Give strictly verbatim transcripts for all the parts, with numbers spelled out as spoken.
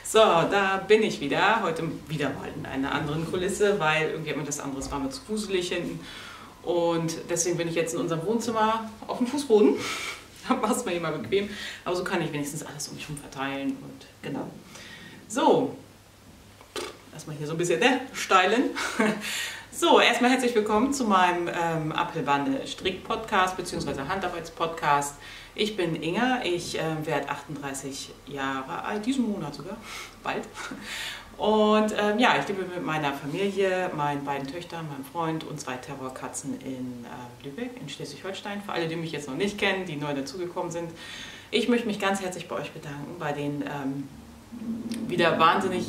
So, da bin ich wieder. Heute wieder mal in einer anderen Kulisse, weil irgendwie hat mir das andere war mir zu gruselig hinten. Und deswegen bin ich jetzt in unserem Wohnzimmer auf dem Fußboden. Da macht es mir immer bequem. Aber so kann ich wenigstens alles um mich herum verteilen. Und genau. So, erstmal hier so ein bisschen ne, steilen. So, erstmal herzlich willkommen zu meinem ähm, Apfelbande Strick-Podcast bzw. Handarbeits-Podcast. Ich bin Inga, ich äh, werde achtunddreißig Jahre alt, diesen Monat sogar, bald. Und ähm, ja, ich lebe mit meiner Familie, meinen beiden Töchtern, meinem Freund und zwei Terrorkatzen in äh, Lübeck, in Schleswig-Holstein. Für alle, die mich jetzt noch nicht kennen, die neu dazugekommen sind. Ich möchte mich ganz herzlich bei euch bedanken, bei den ähm, wieder wahnsinnig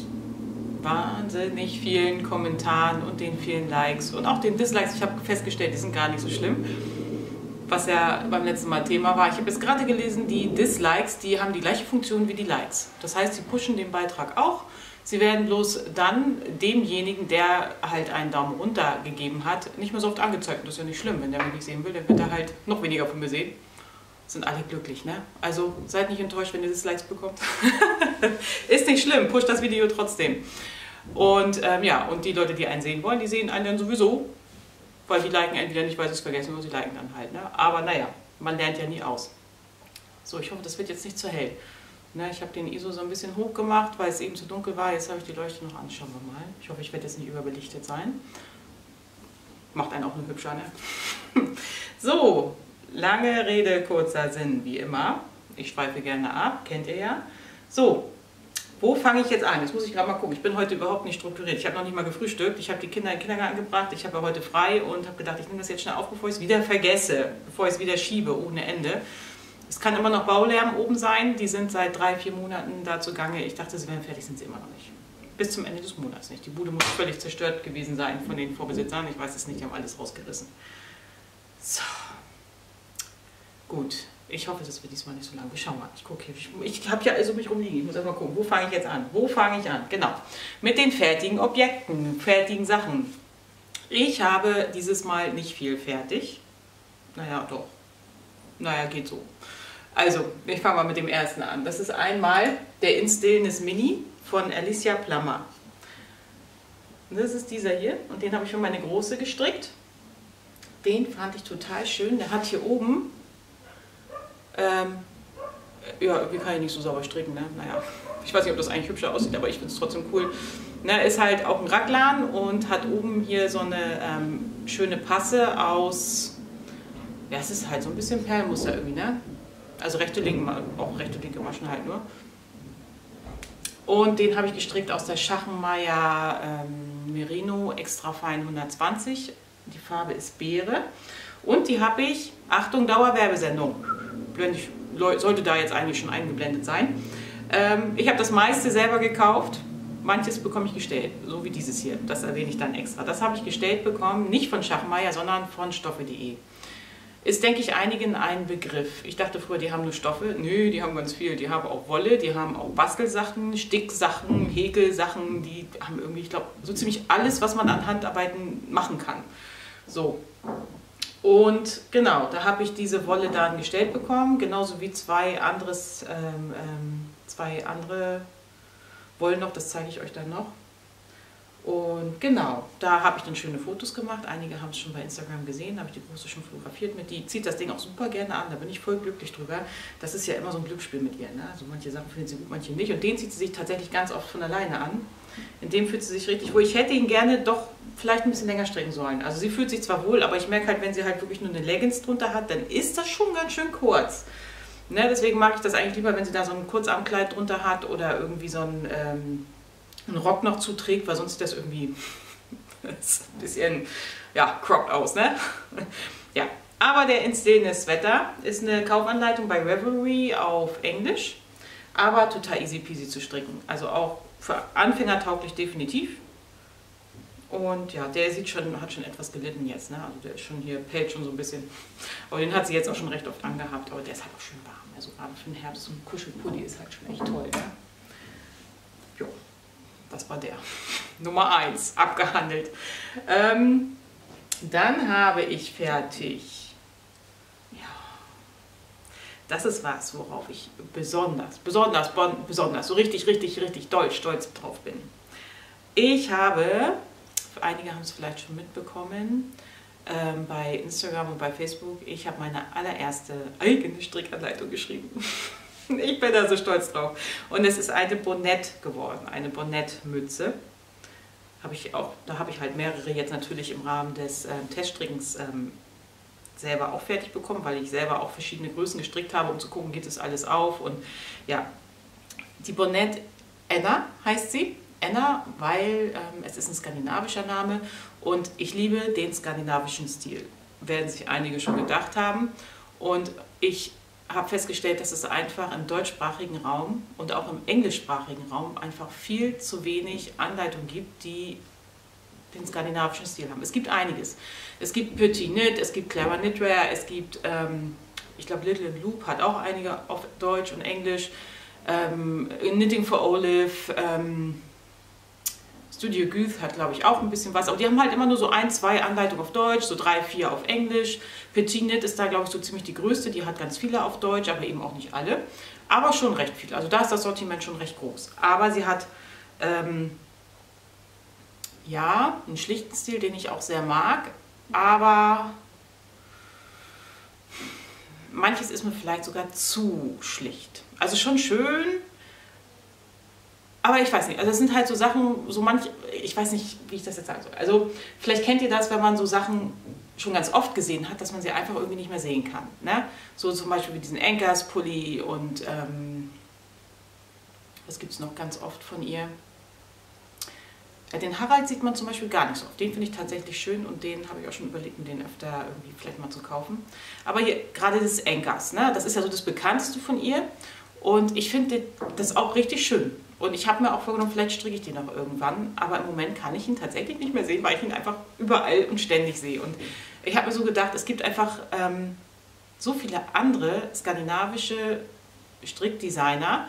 wahnsinnig vielen Kommentaren und den vielen Likes und auch den Dislikes. Ich habe festgestellt, die sind gar nicht so schlimm, was ja beim letzten Mal Thema war. Ich habe jetzt gerade gelesen, die Dislikes, die haben die gleiche Funktion wie die Likes. Das heißt, sie pushen den Beitrag auch. Sie werden bloß dann demjenigen, der halt einen Daumen runter gegeben hat, nicht mehr so oft angezeigt. Und das ist ja nicht schlimm. Wenn der mich nicht sehen will, dann wird er halt noch weniger von mir sehen. Sind alle glücklich, ne? Also seid nicht enttäuscht, wenn ihr Dislikes bekommt. Ist nicht schlimm, pusht das Video trotzdem. Und ähm, ja, und die Leute, die einen sehen wollen, die sehen einen dann sowieso, weil die liken entweder nicht, weil sie es vergessen, oder sie liken dann halt, ne? Aber naja, man lernt ja nie aus. So, ich hoffe, das wird jetzt nicht zu hell. Ne, ich habe den I S O so ein bisschen hoch gemacht, weil es eben zu dunkel war. Jetzt habe ich die Leuchte noch an, schauen wir mal. Ich hoffe, ich werde jetzt nicht überbelichtet sein. Macht einen auch nur hübscher, ne? So. Lange Rede, kurzer Sinn, wie immer. Ich schweife gerne ab, kennt ihr ja. So, wo fange ich jetzt an? Jetzt muss ich gerade mal gucken. Ich bin heute überhaupt nicht strukturiert. Ich habe noch nicht mal gefrühstückt. Ich habe die Kinder in den Kindergarten gebracht. Ich habe ja heute frei und habe gedacht, ich nehme das jetzt schnell auf, bevor ich es wieder vergesse. Bevor ich es wieder schiebe, ohne Ende. Es kann immer noch Baulärm oben sein. Die sind seit drei, vier Monaten da zugange. Ich dachte, sie wären fertig, sind sie immer noch nicht. Bis zum Ende des Monats nicht. Die Bude muss völlig zerstört gewesen sein von den Vorbesitzern. Ich weiß es nicht, die haben alles rausgerissen. So. Gut, ich hoffe, das wird diesmal nicht so lang. Wir schauen mal. Ich gucke hier. Ich, ich habe ja also mich rumliegen. Ich muss erstmal gucken, wo fange ich jetzt an? Wo fange ich an? Genau. Mit den fertigen Objekten, fertigen Sachen. Ich habe dieses Mal nicht viel fertig. Naja, doch. Naja, geht so. Also, ich fange mal mit dem ersten an. Das ist einmal der Installness Mini von Alicia Plummer. Das ist dieser hier und den habe ich für meine Große gestrickt. Den fand ich total schön. Der hat hier oben Ähm, ja, irgendwie kann ich nicht so sauber stricken, ne? Naja, ich weiß nicht, ob das eigentlich hübscher aussieht, aber ich finde es trotzdem cool. Ne, ist halt auch ein Raglan und hat oben hier so eine ähm, schöne Passe aus, ja, es ist halt so ein bisschen Perlmuster irgendwie, ne? Also rechte, linke, auch rechte, linke Maschen halt nur. Und den habe ich gestrickt aus der Schachenmeier ähm, Merino Extra Fein hundertzwanzig. Die Farbe ist Beere. Und die habe ich, Achtung, Dauerwerbesendung. Ich, sollte da jetzt eigentlich schon eingeblendet sein. Ähm, ich habe das meiste selber gekauft, manches bekomme ich gestellt, so wie dieses hier, das erwähne ich dann extra. Das habe ich gestellt bekommen, nicht von Schachenmeier, sondern von stoffe punkt de. Ist, denke ich, einigen ein Begriff. Ich dachte früher, die haben nur Stoffe. Nö, die haben ganz viel. Die haben auch Wolle, die haben auch Bastelsachen, Sticksachen, Häkelsachen, die haben irgendwie, ich glaube, so ziemlich alles, was man an Handarbeiten machen kann. So. Und genau, da habe ich diese Wolle dann gestellt bekommen, genauso wie zwei, anderes, ähm, ähm, zwei andere Wollen noch, das zeige ich euch dann noch. Und genau, da habe ich dann schöne Fotos gemacht, einige haben es schon bei Instagram gesehen, da habe ich die Große schon fotografiert mit, die zieht das Ding auch super gerne an, da bin ich voll glücklich drüber. Das ist ja immer so ein Glücksspiel mit ihr, ne? Also manche Sachen findet sie gut, manche nicht und den zieht sie sich tatsächlich ganz oft von alleine an. In dem fühlt sie sich richtig wohl. Ich hätte ihn gerne doch vielleicht ein bisschen länger stricken sollen. Also sie fühlt sich zwar wohl, aber ich merke halt, wenn sie halt wirklich nur eine Leggings drunter hat, dann ist das schon ganz schön kurz. Ne, deswegen mag ich das eigentlich lieber, wenn sie da so ein Kurzarmkleid drunter hat oder irgendwie so ein, ähm, einen Rock noch zuträgt, weil sonst sieht das irgendwie ein bisschen, ja, cropped aus, ne? Ja, aber der Installness Sweater ist eine Kaufanleitung bei Ravelry auf Englisch, aber total easy peasy zu stricken. Also auch für Anfänger tauglich definitiv. Und ja, der sieht schon, hat schon etwas gelitten jetzt, ne? Also der ist schon hier, pellt schon so ein bisschen. Aber den hat sie jetzt auch schon recht oft angehabt, aber der ist halt auch schön warm. Also gerade für den Herbst, so ein Kuschelpulli ist halt schon echt toll, ne? Jo, das war der. Nummer eins, abgehandelt. Ähm, dann habe ich fertig, ja, das ist was, worauf ich besonders, besonders, besonders, so richtig, richtig, richtig doll stolz drauf bin. Ich habe, einige haben es vielleicht schon mitbekommen, ähm, bei Instagram und bei Facebook, ich habe meine allererste eigene Strickanleitung geschrieben. Ich bin da so stolz drauf. Und es ist eine Bonette geworden, eine Bonette-Mütze. Habe ich auch, da habe ich halt mehrere jetzt natürlich im Rahmen des ähm, Teststrickens ähm, selber auch fertig bekommen, weil ich selber auch verschiedene Größen gestrickt habe, um zu gucken, geht es alles auf. Und ja, die Bonette Anna heißt sie. Anna, weil ähm, es ist ein skandinavischer Name und ich liebe den skandinavischen Stil. Werden sich einige schon gedacht haben. Und ich habe festgestellt, dass es einfach im deutschsprachigen Raum und auch im englischsprachigen Raum einfach viel zu wenig Anleitungen gibt, die den skandinavischen Stil haben. Es gibt einiges. Es gibt Petit Knit, es gibt Clever Knitwear, es gibt, ähm, ich glaube, Little Loop hat auch einige auf Deutsch und Englisch, ähm, Knitting for Olive, ähm, Studio Guth hat, glaube ich, auch ein bisschen was, aber die haben halt immer nur so ein, zwei Anleitungen auf Deutsch, so drei, vier auf Englisch. Petit Knit ist da, glaube ich, so ziemlich die größte, die hat ganz viele auf Deutsch, aber eben auch nicht alle, aber schon recht viel. Also da ist das Sortiment schon recht groß. Aber sie hat, ähm, ja, einen schlichten Stil, den ich auch sehr mag, aber manches ist mir vielleicht sogar zu schlicht. Also schon schön, aber ich weiß nicht, also es sind halt so Sachen, so manch, ich weiß nicht, wie ich das jetzt sagen soll. Also vielleicht kennt ihr das, wenn man so Sachen schon ganz oft gesehen hat, dass man sie einfach irgendwie nicht mehr sehen kann. Ne? So zum Beispiel wie diesen Anchors-Pulli und ähm, was gibt es noch ganz oft von ihr? Den Harald sieht man zum Beispiel gar nicht so oft. Den finde ich tatsächlich schön und den habe ich auch schon überlegt, mir den öfter irgendwie vielleicht mal zu kaufen. Aber hier gerade das Anchors, ne? Das ist ja so das bekannteste von ihr und ich finde das auch richtig schön. Und ich habe mir auch vorgenommen, vielleicht stricke ich den noch irgendwann, aber im Moment kann ich ihn tatsächlich nicht mehr sehen, weil ich ihn einfach überall und ständig sehe. Und ich habe mir so gedacht, es gibt einfach ähm, so viele andere skandinavische Strickdesigner,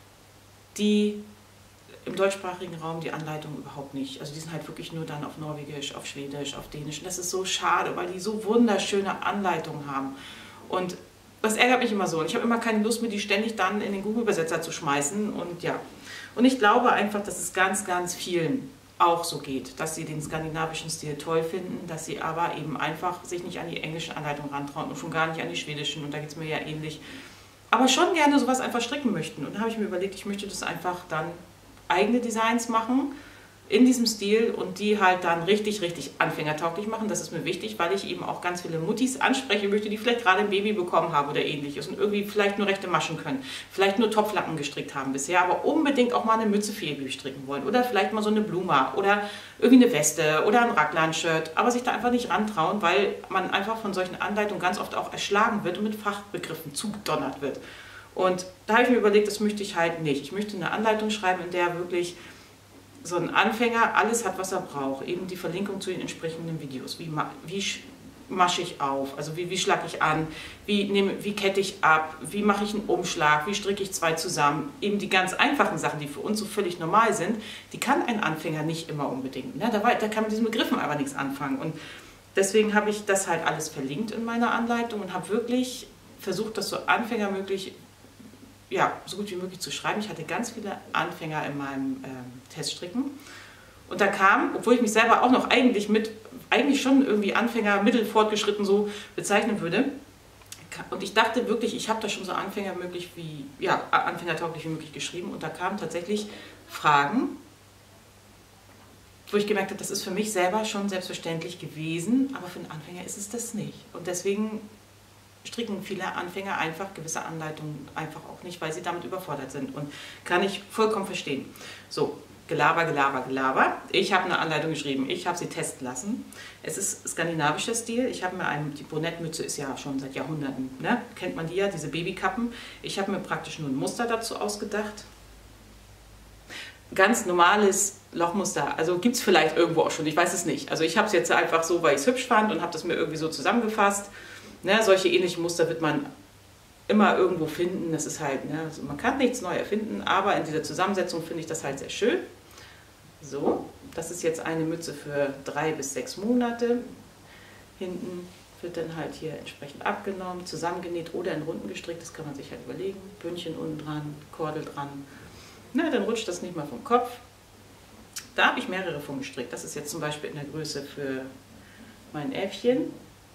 die im deutschsprachigen Raum die Anleitung überhaupt nicht. Also die sind halt wirklich nur dann auf Norwegisch, auf Schwedisch, auf Dänisch. Und das ist so schade, weil die so wunderschöne Anleitungen haben. Und das ärgert mich immer so. Und ich habe immer keine Lust, mir die ständig dann in den Google-Übersetzer zu schmeißen. Und ja. Und ich glaube einfach, dass es ganz, ganz vielen auch so geht, dass sie den skandinavischen Stil toll finden, dass sie aber eben einfach sich nicht an die englischen Anleitungen rantrauen und schon gar nicht an die schwedischen. Und da geht es mir ja ähnlich. Aber schon gerne sowas einfach stricken möchten. Und da habe ich mir überlegt, ich möchte das einfach dann eigene Designs machen in diesem Stil und die halt dann richtig, richtig anfängertauglich machen. Das ist mir wichtig, weil ich eben auch ganz viele Muttis ansprechen möchte, die vielleicht gerade ein Baby bekommen haben oder ähnliches und irgendwie vielleicht nur rechte Maschen können, vielleicht nur Topflappen gestrickt haben bisher, aber unbedingt auch mal eine Mütze für ihr Baby stricken wollen oder vielleicht mal so eine Blume oder irgendwie eine Weste oder ein Raglan-Shirt, aber sich da einfach nicht rantrauen, weil man einfach von solchen Anleitungen ganz oft auch erschlagen wird und mit Fachbegriffen zugedonnert wird. Und da habe ich mir überlegt, das möchte ich halt nicht. Ich möchte eine Anleitung schreiben, in der wirklich so ein Anfänger alles hat, was er braucht. Eben die Verlinkung zu den entsprechenden Videos. Wie, wie masche ich auf? Also wie, wie schlage ich an? Wie, nehme, wie kette ich ab? Wie mache ich einen Umschlag? Wie stricke ich zwei zusammen? Eben die ganz einfachen Sachen, die für uns so völlig normal sind, die kann ein Anfänger nicht immer unbedingt. Ne? Da, da kann mit diesen Begriffen aber nichts anfangen. Und deswegen habe ich das halt alles verlinkt in meiner Anleitung und habe wirklich versucht, das so anfängermöglich ja, so gut wie möglich zu schreiben. Ich hatte ganz viele Anfänger in meinem ähm, Teststricken. Und da kam, obwohl ich mich selber auch noch eigentlich mit, eigentlich schon irgendwie Anfänger, mittelfortgeschritten so bezeichnen würde. Und ich dachte wirklich, ich habe da schon so Anfänger möglich wie, ja, anfängertauglich wie möglich geschrieben. Und da kamen tatsächlich Fragen, wo ich gemerkt habe, das ist für mich selber schon selbstverständlich gewesen, aber für einen Anfänger ist es das nicht. Und deswegen stricken viele Anfänger einfach gewisse Anleitungen einfach auch nicht, weil sie damit überfordert sind und kann ich vollkommen verstehen. So, Gelaber, Gelaber, Gelaber. Ich habe eine Anleitung geschrieben, ich habe sie testen lassen. Es ist skandinavischer Stil. Ich habe mir einen, die Bonette-Mütze ist ja schon seit Jahrhunderten, ne? Kennt man die ja, diese Babykappen. Ich habe mir praktisch nur ein Muster dazu ausgedacht. Ganz normales Lochmuster, also gibt es vielleicht irgendwo auch schon, ich weiß es nicht. Also ich habe es jetzt einfach so, weil ich es hübsch fand und habe das mir irgendwie so zusammengefasst. Ne, solche ähnlichen Muster wird man immer irgendwo finden. Das ist halt, ne, also man kann nichts neu erfinden, aber in dieser Zusammensetzung finde ich das halt sehr schön. So, das ist jetzt eine Mütze für drei bis sechs Monate. Hinten wird dann halt hier entsprechend abgenommen, zusammengenäht oder in Runden gestrickt, das kann man sich halt überlegen. Bündchen unten dran, Kordel dran. Na, dann rutscht das nicht mal vom Kopf. Da habe ich mehrere von gestrickt. Das ist jetzt zum Beispiel in der Größe für mein Äffchen.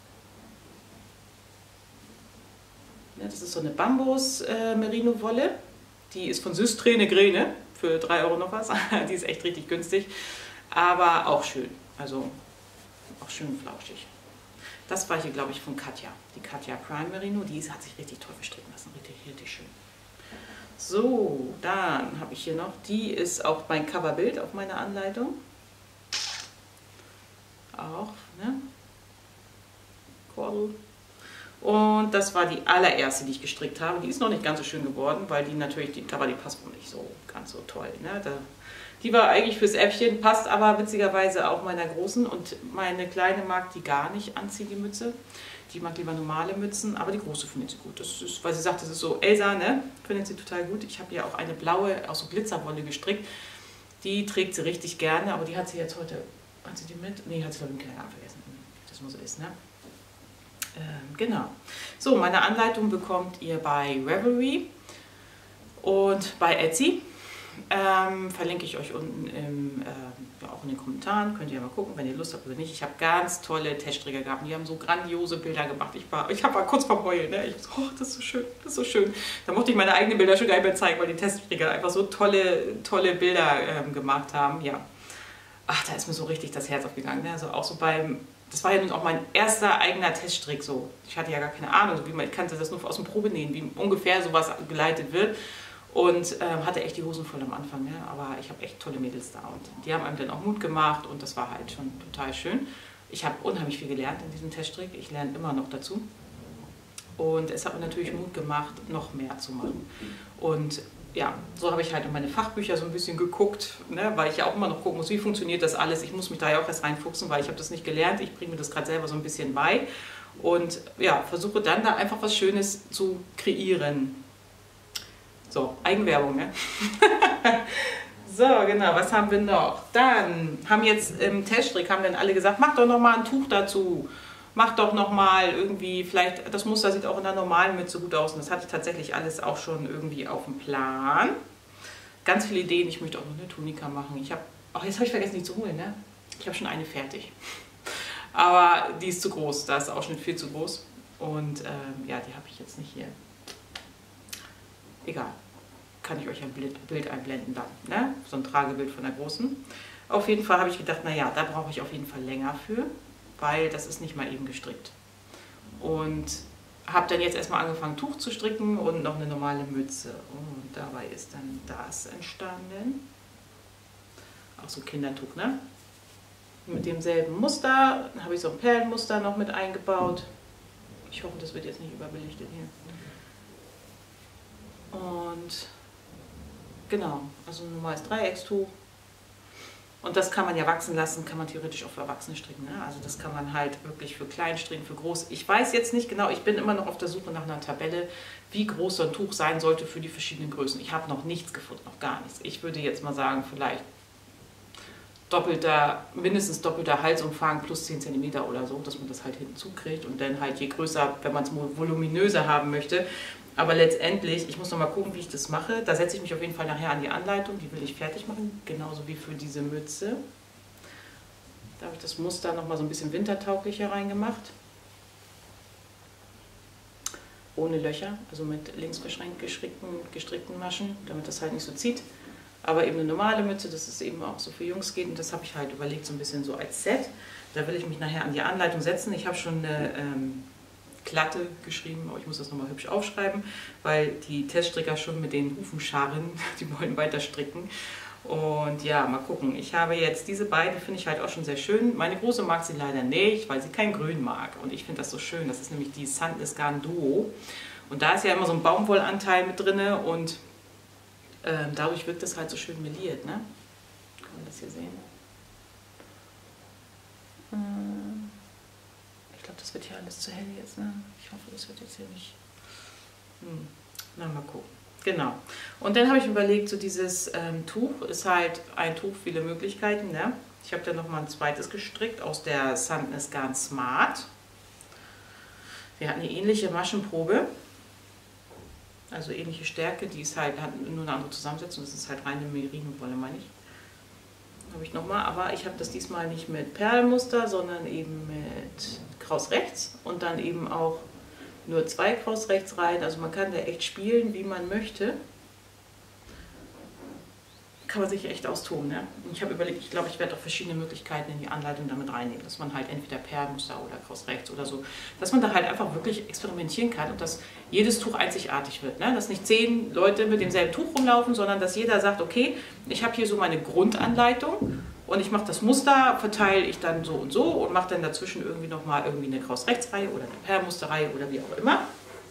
Ja, das ist so eine Bambus-Merino-Wolle. Die ist von Systräne Gräne für drei Euro noch was. Die ist echt richtig günstig, aber auch schön. Also auch schön flauschig. Das war hier, glaube ich, von Katja. Die Katja Prime Merino. Die hat sich richtig toll verstricken lassen. Richtig, richtig schön. So, dann habe ich hier noch, die ist auch mein Coverbild auf meiner Anleitung. Auch, ne? Kordel. Und das war die allererste, die ich gestrickt habe. Die ist noch nicht ganz so schön geworden, weil die natürlich, die Cover, die passt wohl nicht so ganz so toll. Ne? Da, die war eigentlich fürs Äffchen, passt aber witzigerweise auch meiner Großen. Und meine Kleine mag die gar nicht anziehen, die Mütze. Die mag lieber normale Mützen, aber die Große findet sie gut. Das ist, weil sie sagt, das ist so Elsa, ne? Findet sie total gut. Ich habe ja auch eine blaue, aus so Glitzerwolle gestrickt. Die trägt sie richtig gerne, aber die hat sie jetzt heute, hat sie die mit? Nee, hat sie glaube ich im Keller vergessen. Das nur so ist, ne? Ähm, genau. So, meine Anleitung bekommt ihr bei Ravelry und bei Etsy. Ähm, verlinke ich euch unten im, äh, ja, auch in den Kommentaren. Könnt ihr ja mal gucken, wenn ihr Lust habt oder nicht. Ich habe ganz tolle Teststricker gehabt. Die haben so grandiose Bilder gemacht. Ich war, ich war kurz vorm Heulen. Ne? Ich so, oh, das ist so schön, das ist so schön. Da mochte ich meine eigenen Bilder schon gar nicht mehr zeigen, weil die Teststricker einfach so tolle, tolle Bilder ähm, gemacht haben. Ja. Ach, da ist mir so richtig das Herz aufgegangen. Ne? Also auch so beim, das war ja nun auch mein erster eigener Teststrick. So. Ich hatte ja gar keine Ahnung, so wie man, ich kannte das nur aus dem Probenähen, wie ungefähr sowas geleitet wird. Und ähm, hatte echt die Hosen voll am Anfang, ne? Aber ich habe echt tolle Mädels da und die haben einem dann auch Mut gemacht und das war halt schon total schön. Ich habe unheimlich viel gelernt in diesem Teststrick, ich lerne immer noch dazu und es hat mir natürlich Mut gemacht, noch mehr zu machen. Und ja, so habe ich halt in meine Fachbücher so ein bisschen geguckt, ne? Weil ich ja auch immer noch gucken muss, wie funktioniert das alles. Ich muss mich da ja auch erst reinfuchsen, weil ich habe das nicht gelernt, ich bringe mir das gerade selber so ein bisschen bei und ja, versuche dann da einfach was Schönes zu kreieren. So, Eigenwerbung, ne? So, genau, was haben wir noch? Dann haben jetzt im Teststrick, haben dann alle gesagt, mach doch noch mal ein Tuch dazu. Mach doch noch mal irgendwie, vielleicht, das Muster sieht auch in der normalen Mütze gut aus. Und das hatte ich tatsächlich alles auch schon irgendwie auf dem Plan. Ganz viele Ideen, ich möchte auch noch eine Tunika machen. Ich habe, ach, jetzt habe ich vergessen, die zu holen, ne? Ich habe schon eine fertig. Aber die ist zu groß, da ist der Ausschnitt viel zu groß. Und ähm, ja, die habe ich jetzt nicht hier. Egal, kann ich euch ein Bild einblenden dann, ne? So ein Tragebild von der Großen. Auf jeden Fall habe ich gedacht, naja, da brauche ich auf jeden Fall länger für, weil das ist nicht mal eben gestrickt. Und habe dann jetzt erstmal angefangen, Tuch zu stricken und noch eine normale Mütze. Und dabei ist dann das entstanden. Auch so Kindertuch, ne? Mit demselben Muster, dann habe ich so ein Perlenmuster noch mit eingebaut. Ich hoffe, das wird jetzt nicht überbelichtet hier. Und genau, also ein normales Dreieckstuch. Und das kann man ja wachsen lassen, kann man theoretisch auch für Erwachsene stricken. Ne? Also das kann man halt wirklich für klein stricken, für groß. Ich weiß jetzt nicht genau, ich bin immer noch auf der Suche nach einer Tabelle, wie groß so ein Tuch sein sollte für die verschiedenen Größen. Ich habe noch nichts gefunden, noch gar nichts. Ich würde jetzt mal sagen, vielleicht doppelter, mindestens doppelter Halsumfang plus zehn Zentimeter oder so, dass man das halt hinten zukriegt und dann halt je größer, wenn man es voluminöser haben möchte. Aber letztendlich, ich muss noch mal gucken, wie ich das mache. Da setze ich mich auf jeden Fall nachher an die Anleitung, die will ich fertig machen, genauso wie für diese Mütze. Da habe ich das Muster noch mal so ein bisschen wintertauglicher reingemacht. Ohne Löcher, also mit links verschränkt gestrickten, gestrickten Maschen, damit das halt nicht so zieht. Aber eben eine normale Mütze, dass es eben auch so für Jungs geht. Und das habe ich halt überlegt, so ein bisschen so als Set. Da will ich mich nachher an die Anleitung setzen. Ich habe schon eine ähm, Klatte geschrieben, aber ich muss das nochmal hübsch aufschreiben, weil die Teststricker schon mit den Hufen scharren, die wollen weiter stricken. Und ja, mal gucken. Ich habe jetzt diese beiden, finde ich halt auch schon sehr schön. Meine Große mag sie leider nicht, weil sie kein Grün mag. Und ich finde das so schön. Das ist nämlich die Sandnes Garn Duo. Und da ist ja immer so ein Baumwollanteil mit drin und ähm, dadurch wirkt das halt so schön meliert. Ne? Kann man das hier sehen? Ähm Ich glaube, das wird hier alles zu hell jetzt. Ne? Ich hoffe, das wird jetzt hier nicht... Hm. Na, mal gucken. Genau. Und dann habe ich überlegt, so dieses ähm, Tuch ist halt ein Tuch, viele Möglichkeiten. Ne? Ich habe dann nochmal ein zweites gestrickt aus der Sandnes Garn Smart. Wir hatten eine ähnliche Maschenprobe, also ähnliche Stärke, die ist halt, hat nur eine andere Zusammensetzung, das ist halt reine Merino-Wolle, meine ich. Habe ich nochmal, aber ich habe das diesmal nicht mit Perlmuster, sondern eben mit Kraus rechts und dann eben auch nur zwei Kraus rechts rein. Also man kann da echt spielen, wie man möchte. Kann man sich echt austoben. Ne? Ich habe überlegt, ich glaube, ich werde auch verschiedene Möglichkeiten in die Anleitung damit reinnehmen, dass man halt entweder Perlmuster oder Kraus rechts oder so, dass man da halt einfach wirklich experimentieren kann und dass jedes Tuch einzigartig wird. Ne? Dass nicht zehn Leute mit demselben Tuch rumlaufen, sondern dass jeder sagt, okay, ich habe hier so meine Grundanleitung und ich mache das Muster, verteile ich dann so und so und mache dann dazwischen irgendwie nochmal irgendwie eine Kraus rechts Reihe oder eine Perlmusterreihe oder wie auch immer.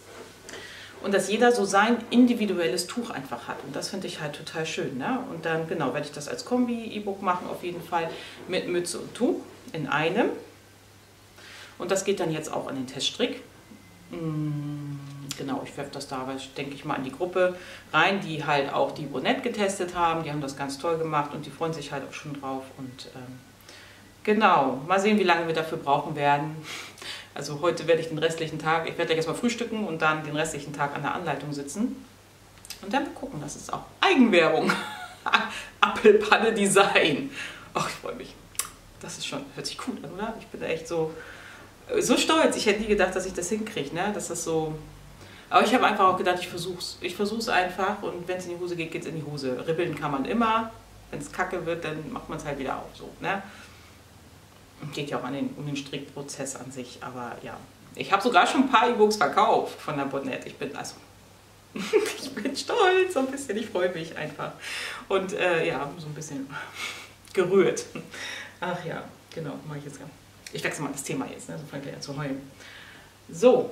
Und dass jeder so sein individuelles Tuch einfach hat. Und das finde ich halt total schön. Ne? Und dann, genau, werde ich das als Kombi-E-Book machen, auf jeden Fall mit Mütze und Tuch in einem. Und das geht dann jetzt auch an den Teststrick. Genau, ich werfe das da, denke ich mal, in die Gruppe rein, die halt auch die Brunette getestet haben. Die haben das ganz toll gemacht und die freuen sich halt auch schon drauf. Und ähm, genau, mal sehen, wie lange wir dafür brauchen werden. Also heute werde ich den restlichen Tag, ich werde gleich erstmal frühstücken und dann den restlichen Tag an der Anleitung sitzen. Und dann gucken, das ist auch Eigenwerbung. Apfelpanne Design. Ach, ich freue mich. Das ist schon, hört sich cool an, oder? Ich bin da echt so, so stolz. Ich hätte nie gedacht, dass ich das hinkriege, ne? Dass das so... Aber ich habe einfach auch gedacht, ich versuch's. Ich versuch's einfach und wenn es in die Hose geht, geht es in die Hose. Ribbeln kann man immer. Wenn es kacke wird, dann macht man es halt wieder auf. So, ne? Geht ja auch an den, um den Strickprozess an sich, aber ja. Ich habe sogar schon ein paar E-Books verkauft von der Brunette. Ich bin also, ich bin stolz, so ein bisschen, ich freue mich einfach. Und äh, ja, so ein bisschen gerührt. Ach ja, genau, mache ich jetzt. Ich wechsle mal das Thema jetzt, ne? So fange ich an zu heulen. So,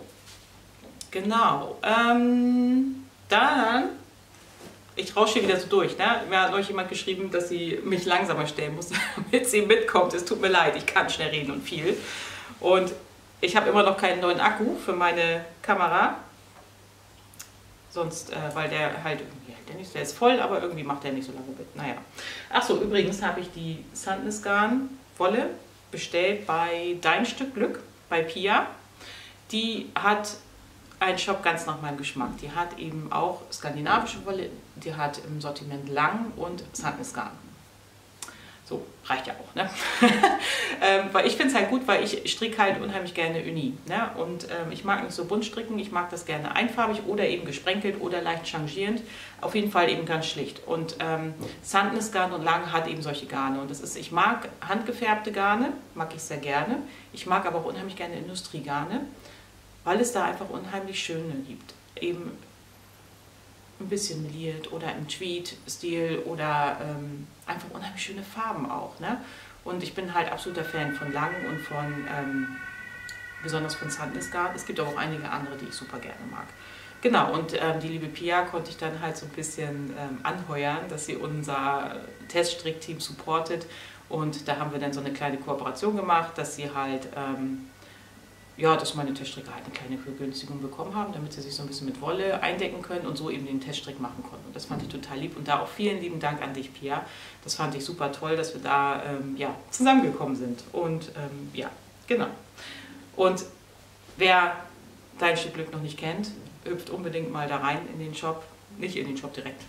genau. Ähm, dann... Ich rausche hier wieder so durch. Ne? Mir hat euch jemand geschrieben, dass sie mich langsamer stellen muss, damit sie mitkommt. Es tut mir leid, ich kann schnell reden und viel. Und ich habe immer noch keinen neuen Akku für meine Kamera. Sonst, äh, weil der halt irgendwie, der, nicht, der ist voll, aber irgendwie macht der nicht so lange mit. Naja. Achso, übrigens habe ich die Sandnes Garn Wolle bestellt bei Dein Stück Glück, bei Pia. Die hat ein Shop ganz nach meinem Geschmack. Die hat eben auch skandinavische Wolle, die hat im Sortiment Lang und Sandnes Garn. So, reicht ja auch, ne? ähm, weil ich finde es halt gut, weil ich stricke halt unheimlich gerne Uni. Ne? Und ähm, ich mag nicht so bunt stricken, ich mag das gerne einfarbig oder eben gesprenkelt oder leicht changierend. Auf jeden Fall eben ganz schlicht. Und ähm, Sandnes Garn und Lang hat eben solche Garne. Und das ist, ich mag handgefärbte Garne, mag ich sehr gerne. Ich mag aber auch unheimlich gerne Industriegarne, weil es da einfach unheimlich schöne gibt. Eben ein bisschen meliert oder im Tweed-Stil oder ähm, einfach unheimlich schöne Farben auch. Ne? Und ich bin halt absoluter Fan von Lang und von, ähm, besonders von Sandnes Garn. Es gibt aber auch einige andere, die ich super gerne mag. Genau, und ähm, die liebe Pia konnte ich dann halt so ein bisschen ähm, anheuern, dass sie unser Teststrickteam supportet. Und da haben wir dann so eine kleine Kooperation gemacht, dass sie halt... Ähm, ja, dass meine Teststricker halt eine kleine Vergünstigung bekommen haben, damit sie sich so ein bisschen mit Wolle eindecken können und so eben den Teststrick machen konnten. Und das fand ich total lieb. Und da auch vielen lieben Dank an dich, Pia. Das fand ich super toll, dass wir da ähm, ja, zusammengekommen sind. Und ähm, ja, genau. Und wer Dein Stück Glück noch nicht kennt, hüpft unbedingt mal da rein in den Shop. Nicht in den Shop direkt.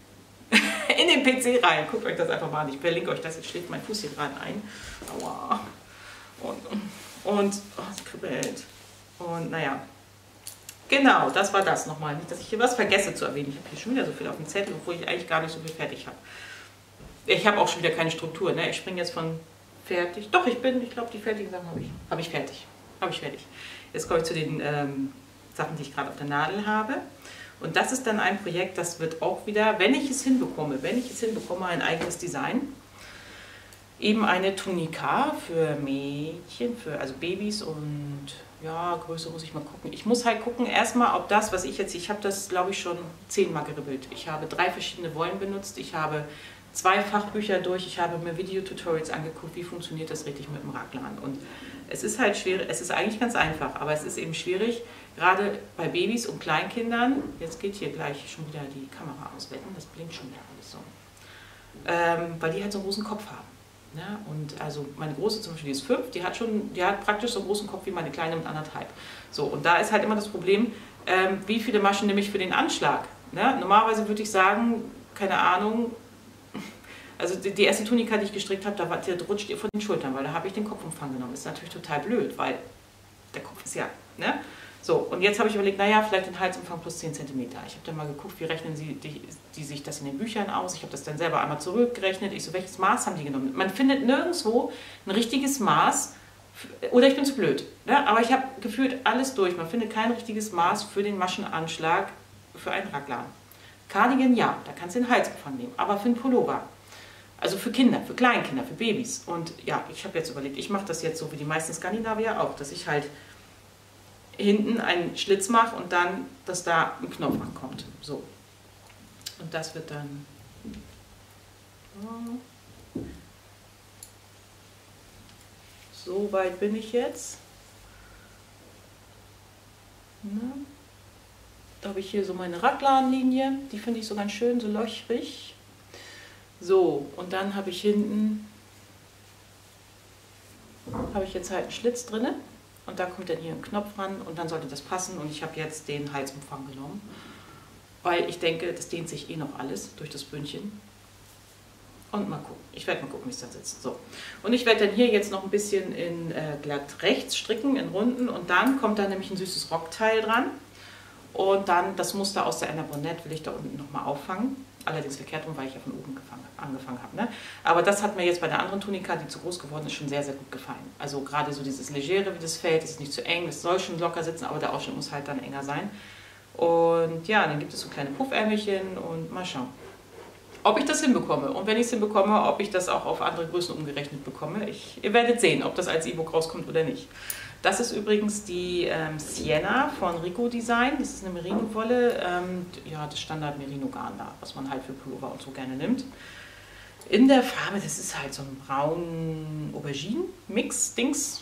In den P C rein. Guckt euch das einfach mal an. Ich verlinke euch das. Jetzt schlägt mein Fuß hier gerade ein. Aua. Und... Und oh, es kribbelt. Und naja, genau, das war das nochmal. Nicht, dass ich hier was vergesse zu erwähnen. Ich habe hier schon wieder so viel auf dem Zettel, obwohl ich eigentlich gar nicht so viel fertig habe. Ich habe auch schon wieder keine Struktur. Ne? Ich springe jetzt von fertig. Doch, ich bin, ich glaube, die fertigen Sachen habe ich. Habe ich fertig. Habe ich fertig. Jetzt komme ich zu den ähm, Sachen, die ich gerade auf der Nadel habe. Und das ist dann ein Projekt, das wird auch wieder, wenn ich es hinbekomme, wenn ich es hinbekomme, ein eigenes Design. Eben eine Tunika für Mädchen, für also Babys und ja, Größe muss ich mal gucken. Ich muss halt gucken erstmal, ob das, was ich jetzt, ich habe das glaube ich schon zehnmal geribbelt. Ich habe drei verschiedene Wollen benutzt, ich habe zwei Fachbücher durch, ich habe mir Videotutorials angeguckt, wie funktioniert das richtig mit dem Raglan. Und es ist halt schwierig, es ist eigentlich ganz einfach, aber es ist eben schwierig, gerade bei Babys und Kleinkindern. Jetzt geht hier gleich schon wieder die Kamera aus, wetten, das blinkt schon wieder alles so. Ähm, weil die halt so einen großen Kopf haben. Ja, und also meine große zum Beispiel, die ist fünf, die hat schon, die hat praktisch so einen großen Kopf wie meine kleine mit anderthalb. So, und da ist halt immer das Problem, ähm, wie viele Maschen nehme ich für den Anschlag? Ne? Normalerweise würde ich sagen, keine Ahnung, also die, die erste Tunika, die ich gestrickt habe, da, war, der rutscht ihr von den Schultern, weil da habe ich den Kopfumfang genommen. Ist natürlich total blöd, weil der Kopf ist ja, ne? So, und jetzt habe ich überlegt, naja, vielleicht den Halsumfang plus zehn Zentimeter. Ich habe dann mal geguckt, wie rechnen sie die, die sich das in den Büchern aus. Ich habe das dann selber einmal zurückgerechnet. Ich so, welches Maß haben die genommen? Man findet nirgendwo ein richtiges Maß, oder ich bin zu blöd. Ne? Aber ich habe gefühlt alles durch. Man findet kein richtiges Maß für den Maschenanschlag für einen Raglan. Cardigan, ja, da kannst du den Halsumfang nehmen. Aber für einen Pullover, also für Kinder, für Kleinkinder, für Babys. Und ja, ich habe jetzt überlegt, ich mache das jetzt so wie die meisten Skandinavier auch, dass ich halt hinten einen Schlitz mache und dann, dass da ein Knopf ankommt. So. Und das wird dann... So weit bin ich jetzt. Da habe ich hier so meine Raglanlinie, die finde ich so ganz schön, so löchrig. So, und dann habe ich hinten, habe ich jetzt halt einen Schlitz drin. Und da kommt dann hier ein Knopf ran und dann sollte das passen. Und ich habe jetzt den Halsumfang genommen, weil ich denke, das dehnt sich eh noch alles durch das Bündchen. Und mal gucken. Ich werde mal gucken, wie es da sitzt. So. Und ich werde dann hier jetzt noch ein bisschen in äh, glatt rechts stricken, in Runden. Und dann kommt da nämlich ein süßes Rockteil dran. Und dann das Muster aus der Anna Bonnet will ich da unten nochmal auffangen. Allerdings verkehrt rum, weil ich ja von oben gefangen, angefangen habe. Ne? Aber das hat mir jetzt bei der anderen Tunika, die zu groß geworden ist, schon sehr, sehr gut gefallen. Also gerade so dieses Legere, wie das fällt, ist nicht zu eng, es soll schon locker sitzen, aber der Ausschnitt muss halt dann enger sein. Und ja, dann gibt es so kleine Puffärmelchen und mal schauen, ob ich das hinbekomme. Und wenn ich es hinbekomme, ob ich das auch auf andere Größen umgerechnet bekomme. Ich, ihr werdet sehen, ob das als E-Book rauskommt oder nicht. Das ist übrigens die ähm, Sienna von Rico Design. Das ist eine Merino-Wolle, ähm, ja, das Standard Merino-Garn da, was man halt für Pullover und so gerne nimmt. In der Farbe, das ist halt so ein braun Aubergine-Mix-Dings.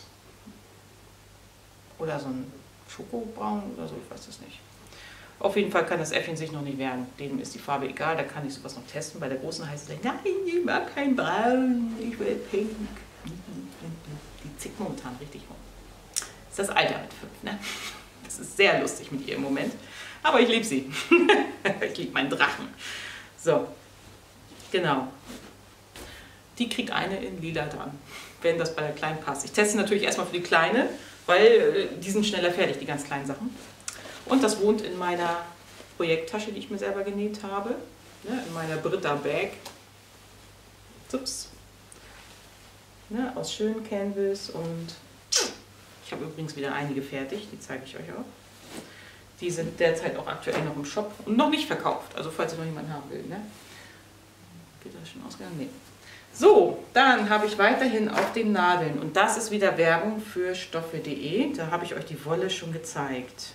Oder so ein Schokobraun oder so, ich weiß das nicht. Auf jeden Fall kann das Äffchen sich noch nicht wehren. Dem ist die Farbe egal, da kann ich sowas noch testen. Bei der großen heißt es, nein, ich mag kein Braun, ich will Pink. Die zickt momentan richtig rum. Das ist das Alter mit fünf, ne? Das ist sehr lustig mit ihr im Moment. Aber ich liebe sie. Ich liebe meinen Drachen. So, genau. Die kriegt eine in lila dran, wenn das bei der Kleinen passt. Ich teste natürlich erstmal für die Kleine, weil die sind schneller fertig, die ganz kleinen Sachen. Und das wohnt in meiner Projekttasche, die ich mir selber genäht habe. Ne, in meiner Britta Bag. Ups. Ne, aus schönem Canvas und ich habe übrigens wieder einige fertig, die zeige ich euch auch. Die sind derzeit auch aktuell noch im Shop und noch nicht verkauft, also falls ihr noch jemanden haben will. Ne? Geht das schon ausgegangen? Nee. So, dann habe ich weiterhin auf den Nadeln und das ist wieder Werbung für stoffe punkt de. Da habe ich euch die Wolle schon gezeigt.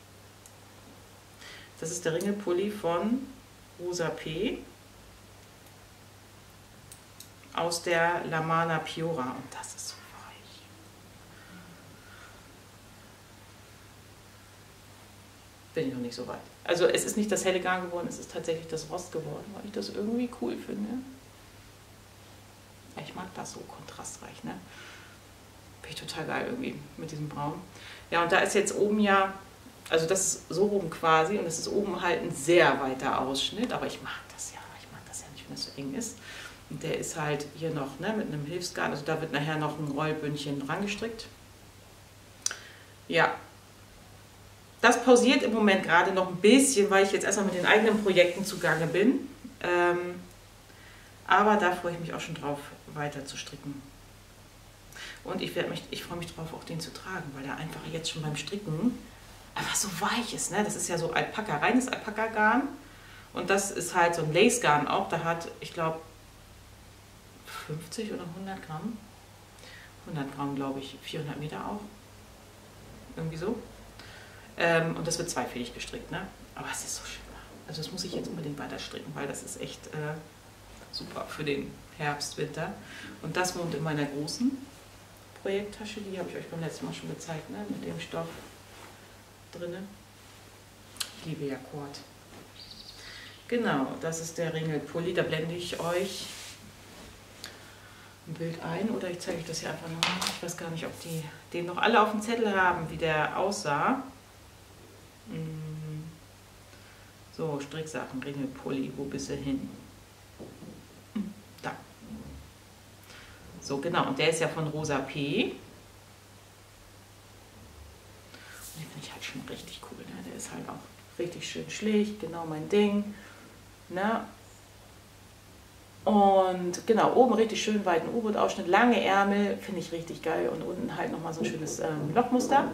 Das ist der Ringelpulli von Rosa P. aus der Lamana Piora und das ist so weich. Bin ich noch nicht so weit. Also es ist nicht das helle Garn geworden, es ist tatsächlich das Rost geworden, weil ich das irgendwie cool finde. Ich mag das so kontrastreich, ne? Finde ich total geil irgendwie mit diesem Braun. Ja, und da ist jetzt oben ja, also das ist so rum quasi und das ist oben halt ein sehr weiter Ausschnitt, aber ich mag das ja, ich mag das ja nicht, wenn das so eng ist. Und der ist halt hier noch, ne, mit einem Hilfsgarn, also da wird nachher noch ein Rollbündchen dran gestrickt. Ja, das pausiert im Moment gerade noch ein bisschen, weil ich jetzt erstmal mit den eigenen Projekten zugange bin. Ähm, aber da freue ich mich auch schon drauf, weiter zu stricken. Und ich, mich, ich freue mich drauf, auch den zu tragen, weil der einfach jetzt schon beim Stricken einfach so weich ist. Ne? Das ist ja so Alpaka, reines Alpaka-Garn. Und das ist halt so ein Lace-Garn auch. Da hat, ich glaube, fünfzig oder hundert Gramm. hundert Gramm, glaube ich. vierhundert Meter auch. Irgendwie so. Ähm, und das wird zweifädig gestrickt. Ne? Aber es ist so schön. Also das muss ich jetzt unbedingt weiter stricken, weil das ist echt äh, super für den Herbst, Winter. Und das wohnt in meiner großen Projekttasche. Die habe ich euch beim letzten Mal schon gezeigt, ne? Mit dem Stoff drinnen. Ich liebe ja Kord. Genau, das ist der Ringelpulli. Da blende ich euch ein Bild ein oder ich zeige euch das hier einfach nochmal. Ich weiß gar nicht, ob die den noch alle auf dem Zettel haben, wie der aussah. So, Stricksachen, Ringelpulli, wo bist du hin? Da. So, genau, und der ist ja von Rosa P. Und den finde ich halt schon richtig cool, ne? Der ist halt auch richtig schön schlicht, genau mein Ding. Ne? Und genau, oben richtig schön weiten U-Boot-Ausschnitt, lange Ärmel, finde ich richtig geil. Und unten halt nochmal so ein schönes ähm, Lochmuster.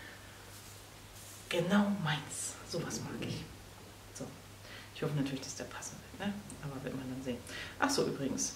Genau meins. Sowas mag ich. So. Ich hoffe natürlich, dass der passen wird, ne? Aber wird man dann sehen. Ach so, übrigens.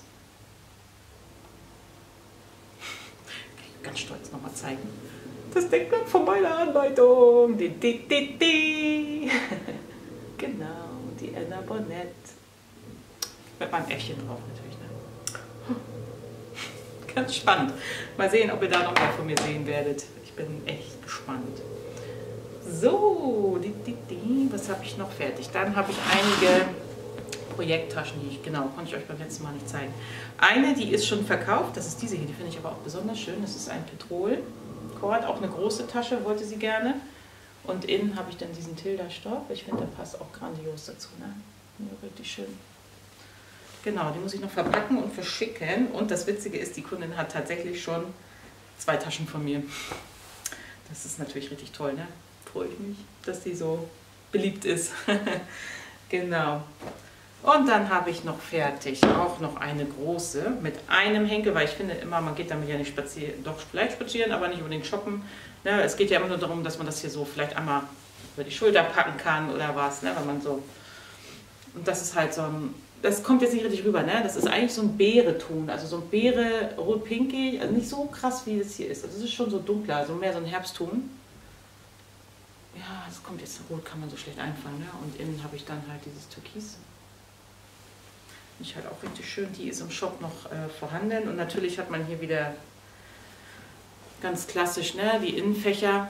Kann ich ganz stolz nochmal zeigen. Das Deckblatt von meiner Anleitung. Die, die, die, die. Genau, die Anna Bonnet. Mit meinem Äffchen drauf natürlich. Ne? Ganz spannend. Mal sehen, ob ihr da noch mehr von mir sehen werdet. Ich bin echt gespannt. So, die, die, die. Was habe ich noch fertig? Dann habe ich einige Projekttaschen, die ich, genau, konnte ich euch beim letzten Mal nicht zeigen. Eine, die ist schon verkauft, das ist diese hier, die finde ich aber auch besonders schön. Das ist ein Petrol-Kord, auch eine große Tasche, wollte sie gerne. Und innen habe ich dann diesen Tilda-Stoff. Ich finde, der passt auch grandios dazu. Ne? Ja, richtig schön. Genau, die muss ich noch verpacken und verschicken. Und das Witzige ist, die Kundin hat tatsächlich schon zwei Taschen von mir. Das ist natürlich richtig toll, ne? Freue ich mich, dass die so beliebt ist. Genau. Und dann habe ich noch fertig auch noch eine große mit einem Henkel, weil ich finde immer, man geht damit ja nicht spazieren, doch vielleicht spazieren, aber nicht unbedingt shoppen. Ne? Es geht ja immer nur darum, dass man das hier so vielleicht einmal über die Schulter packen kann oder was, ne? Wenn man so. Und das ist halt so ein, das kommt jetzt nicht richtig rüber, ne? Das ist eigentlich so ein Beere-Ton, also so ein Beere rot-pinky, also nicht so krass wie das hier ist. Also es ist schon so dunkler, also mehr so ein Herbstton. Ja, das kommt jetzt rot, kann man so schlecht einfangen, ne? Und innen habe ich dann halt dieses Türkis. Finde ich halt auch richtig schön, die ist im Shop noch äh, vorhanden. Und natürlich hat man hier wieder ganz klassisch, ne? Die Innenfächer.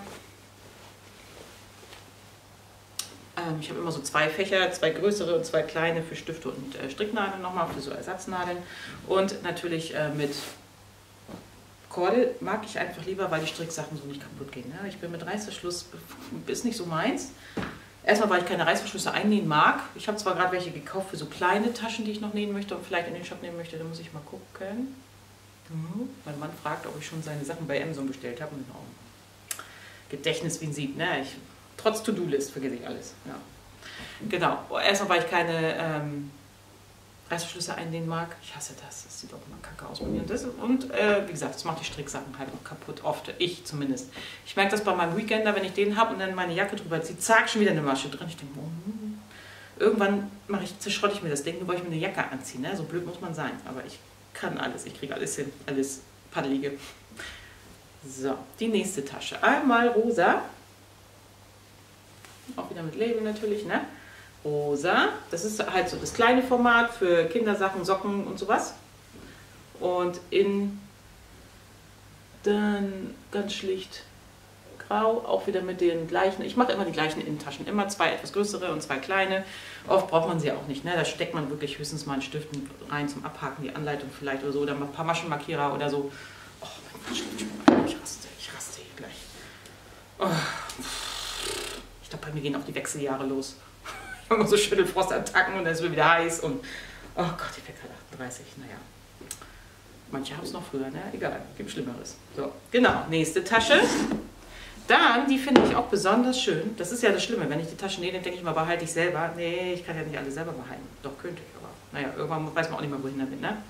Ähm, ich habe immer so zwei Fächer, zwei größere und zwei kleine für Stifte und äh, Stricknadeln nochmal, für so Ersatznadeln. Und natürlich äh, mit Kordel mag ich einfach lieber, weil die Stricksachen so nicht kaputt gehen. Ne? Ich bin mit Reißverschluss, ist nicht so meins. Erstmal, weil ich keine Reißverschlüsse einnähen mag. Ich habe zwar gerade welche gekauft für so kleine Taschen, die ich noch nähen möchte und vielleicht in den Shop nehmen möchte, da muss ich mal gucken. Mhm. Mein Mann fragt, ob ich schon seine Sachen bei Amazon bestellt habe. Genau. Gedächtnis wie ein Sieb, ne? Ich, trotz To-Do-List vergesse ich alles. Ja. Genau. Erstmal, weil ich keine ähm, Reißverschlüsse einnähen mag. Ich hasse das. Das sieht auch immer kacke aus bei mir. Und, das, und äh, wie gesagt, das macht die Stricksachen halt auch kaputt. Oft. Ich zumindest. Ich merke das bei meinem Weekender, wenn ich den habe und dann meine Jacke drüber ziehe, zack, schon wieder eine Masche drin. Ich denke, oh, hm. Irgendwann mache ich, zerschrotte ich mir das Ding, nur weil ich mir eine Jacke anziehe. Ne? So blöd muss man sein. Aber ich kann alles. Ich kriege alles hin. Alles Paddelige. So, die nächste Tasche. Einmal rosa. Auch wieder mit Label natürlich, ne? Rosa. Das ist halt so das kleine Format für Kindersachen, Socken und sowas. Und in dann ganz schlicht grau, auch wieder mit den gleichen. Ich mache immer die gleichen Innentaschen. Immer zwei etwas größere und zwei kleine. Oft braucht man sie auch nicht, ne? Da steckt man wirklich höchstens mal einen Stift rein zum Abhaken, die Anleitung vielleicht oder so. Oder mal ein paar Maschenmarkierer oder so. Oh, mein Gott, ich raste, ich raste hier gleich. Oh. Ich glaube, bei mir gehen auch die Wechseljahre los. Ich habe immer so Schüttelfrostattacken und dann ist es wieder heiß und oh Gott, ich werde gerade achtunddreißig, naja. Manche haben es noch früher, ne? Egal, gibt Schlimmeres. So, genau, nächste Tasche. Dann, die finde ich auch besonders schön. Das ist ja das Schlimme, wenn ich die Taschen nähe, dann denke ich mal, behalte ich selber. Nee, ich kann ja nicht alle selber behalten. Doch, könnte ich, aber naja, irgendwann weiß man auch nicht mehr, wohin damit, ne?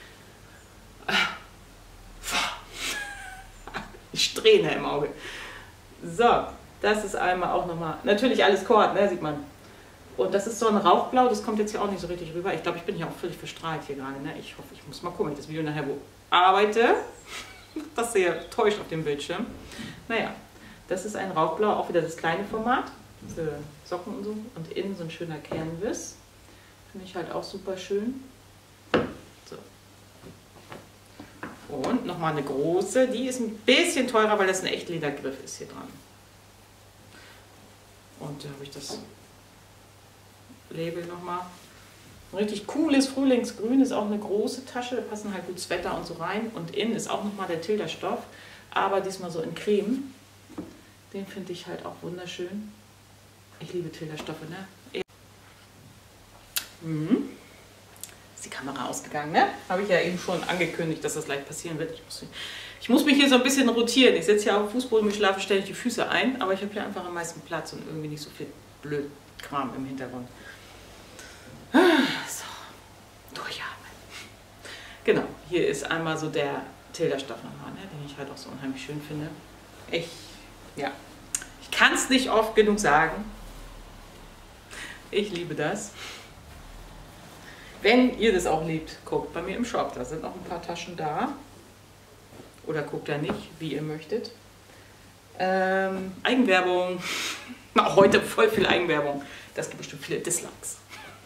Ich Strähne im Auge. So, das ist einmal auch nochmal, natürlich alles Kord, ne, sieht man. Und das ist so ein Rauchblau, das kommt jetzt hier auch nicht so richtig rüber. Ich glaube, ich bin hier auch völlig verstrahlt hier gerade, ne. Ich hoffe, ich muss mal gucken, wenn ich das Video nachher wo arbeite. Das sehr täuscht auf dem Bildschirm. Naja, das ist ein Rauchblau, auch wieder das kleine Format für Socken und so. Und innen so ein schöner Canvas. Finde ich halt auch super schön. So. Und nochmal eine große, die ist ein bisschen teurer, weil das ein Echtledergriff ist hier dran. Und da habe ich das Label nochmal. Ein richtig cooles Frühlingsgrün, ist auch eine große Tasche, da passen halt gut Sweater und so rein. Und innen ist auch nochmal der Tilda-Stoff, aber diesmal so in Creme. Den finde ich halt auch wunderschön. Ich liebe Tilda-Stoffe, ne? Mhm. Ist die Kamera ausgegangen, ne? Habe ich ja eben schon angekündigt, dass das gleich passieren wird. Ich muss, ich muss mich hier so ein bisschen rotieren. Ich sitze hier auf dem Fußboden, ich schlafe, stelle ich die Füße ein, aber ich habe hier einfach am meisten Platz und irgendwie nicht so viel blöd Kram im Hintergrund. So, durchatmen. Genau, hier ist einmal so der Tilda-Stoff nochmal, ne, den ich halt auch so unheimlich schön finde. Ich, ja, ich kann es nicht oft genug sagen. Ich liebe das. Wenn ihr das auch liebt, guckt bei mir im Shop, da sind noch ein paar Taschen da. Oder guckt da nicht, wie ihr möchtet. Ähm, Eigenwerbung. Auch heute voll viel Eigenwerbung. Das gibt bestimmt viele Dislikes.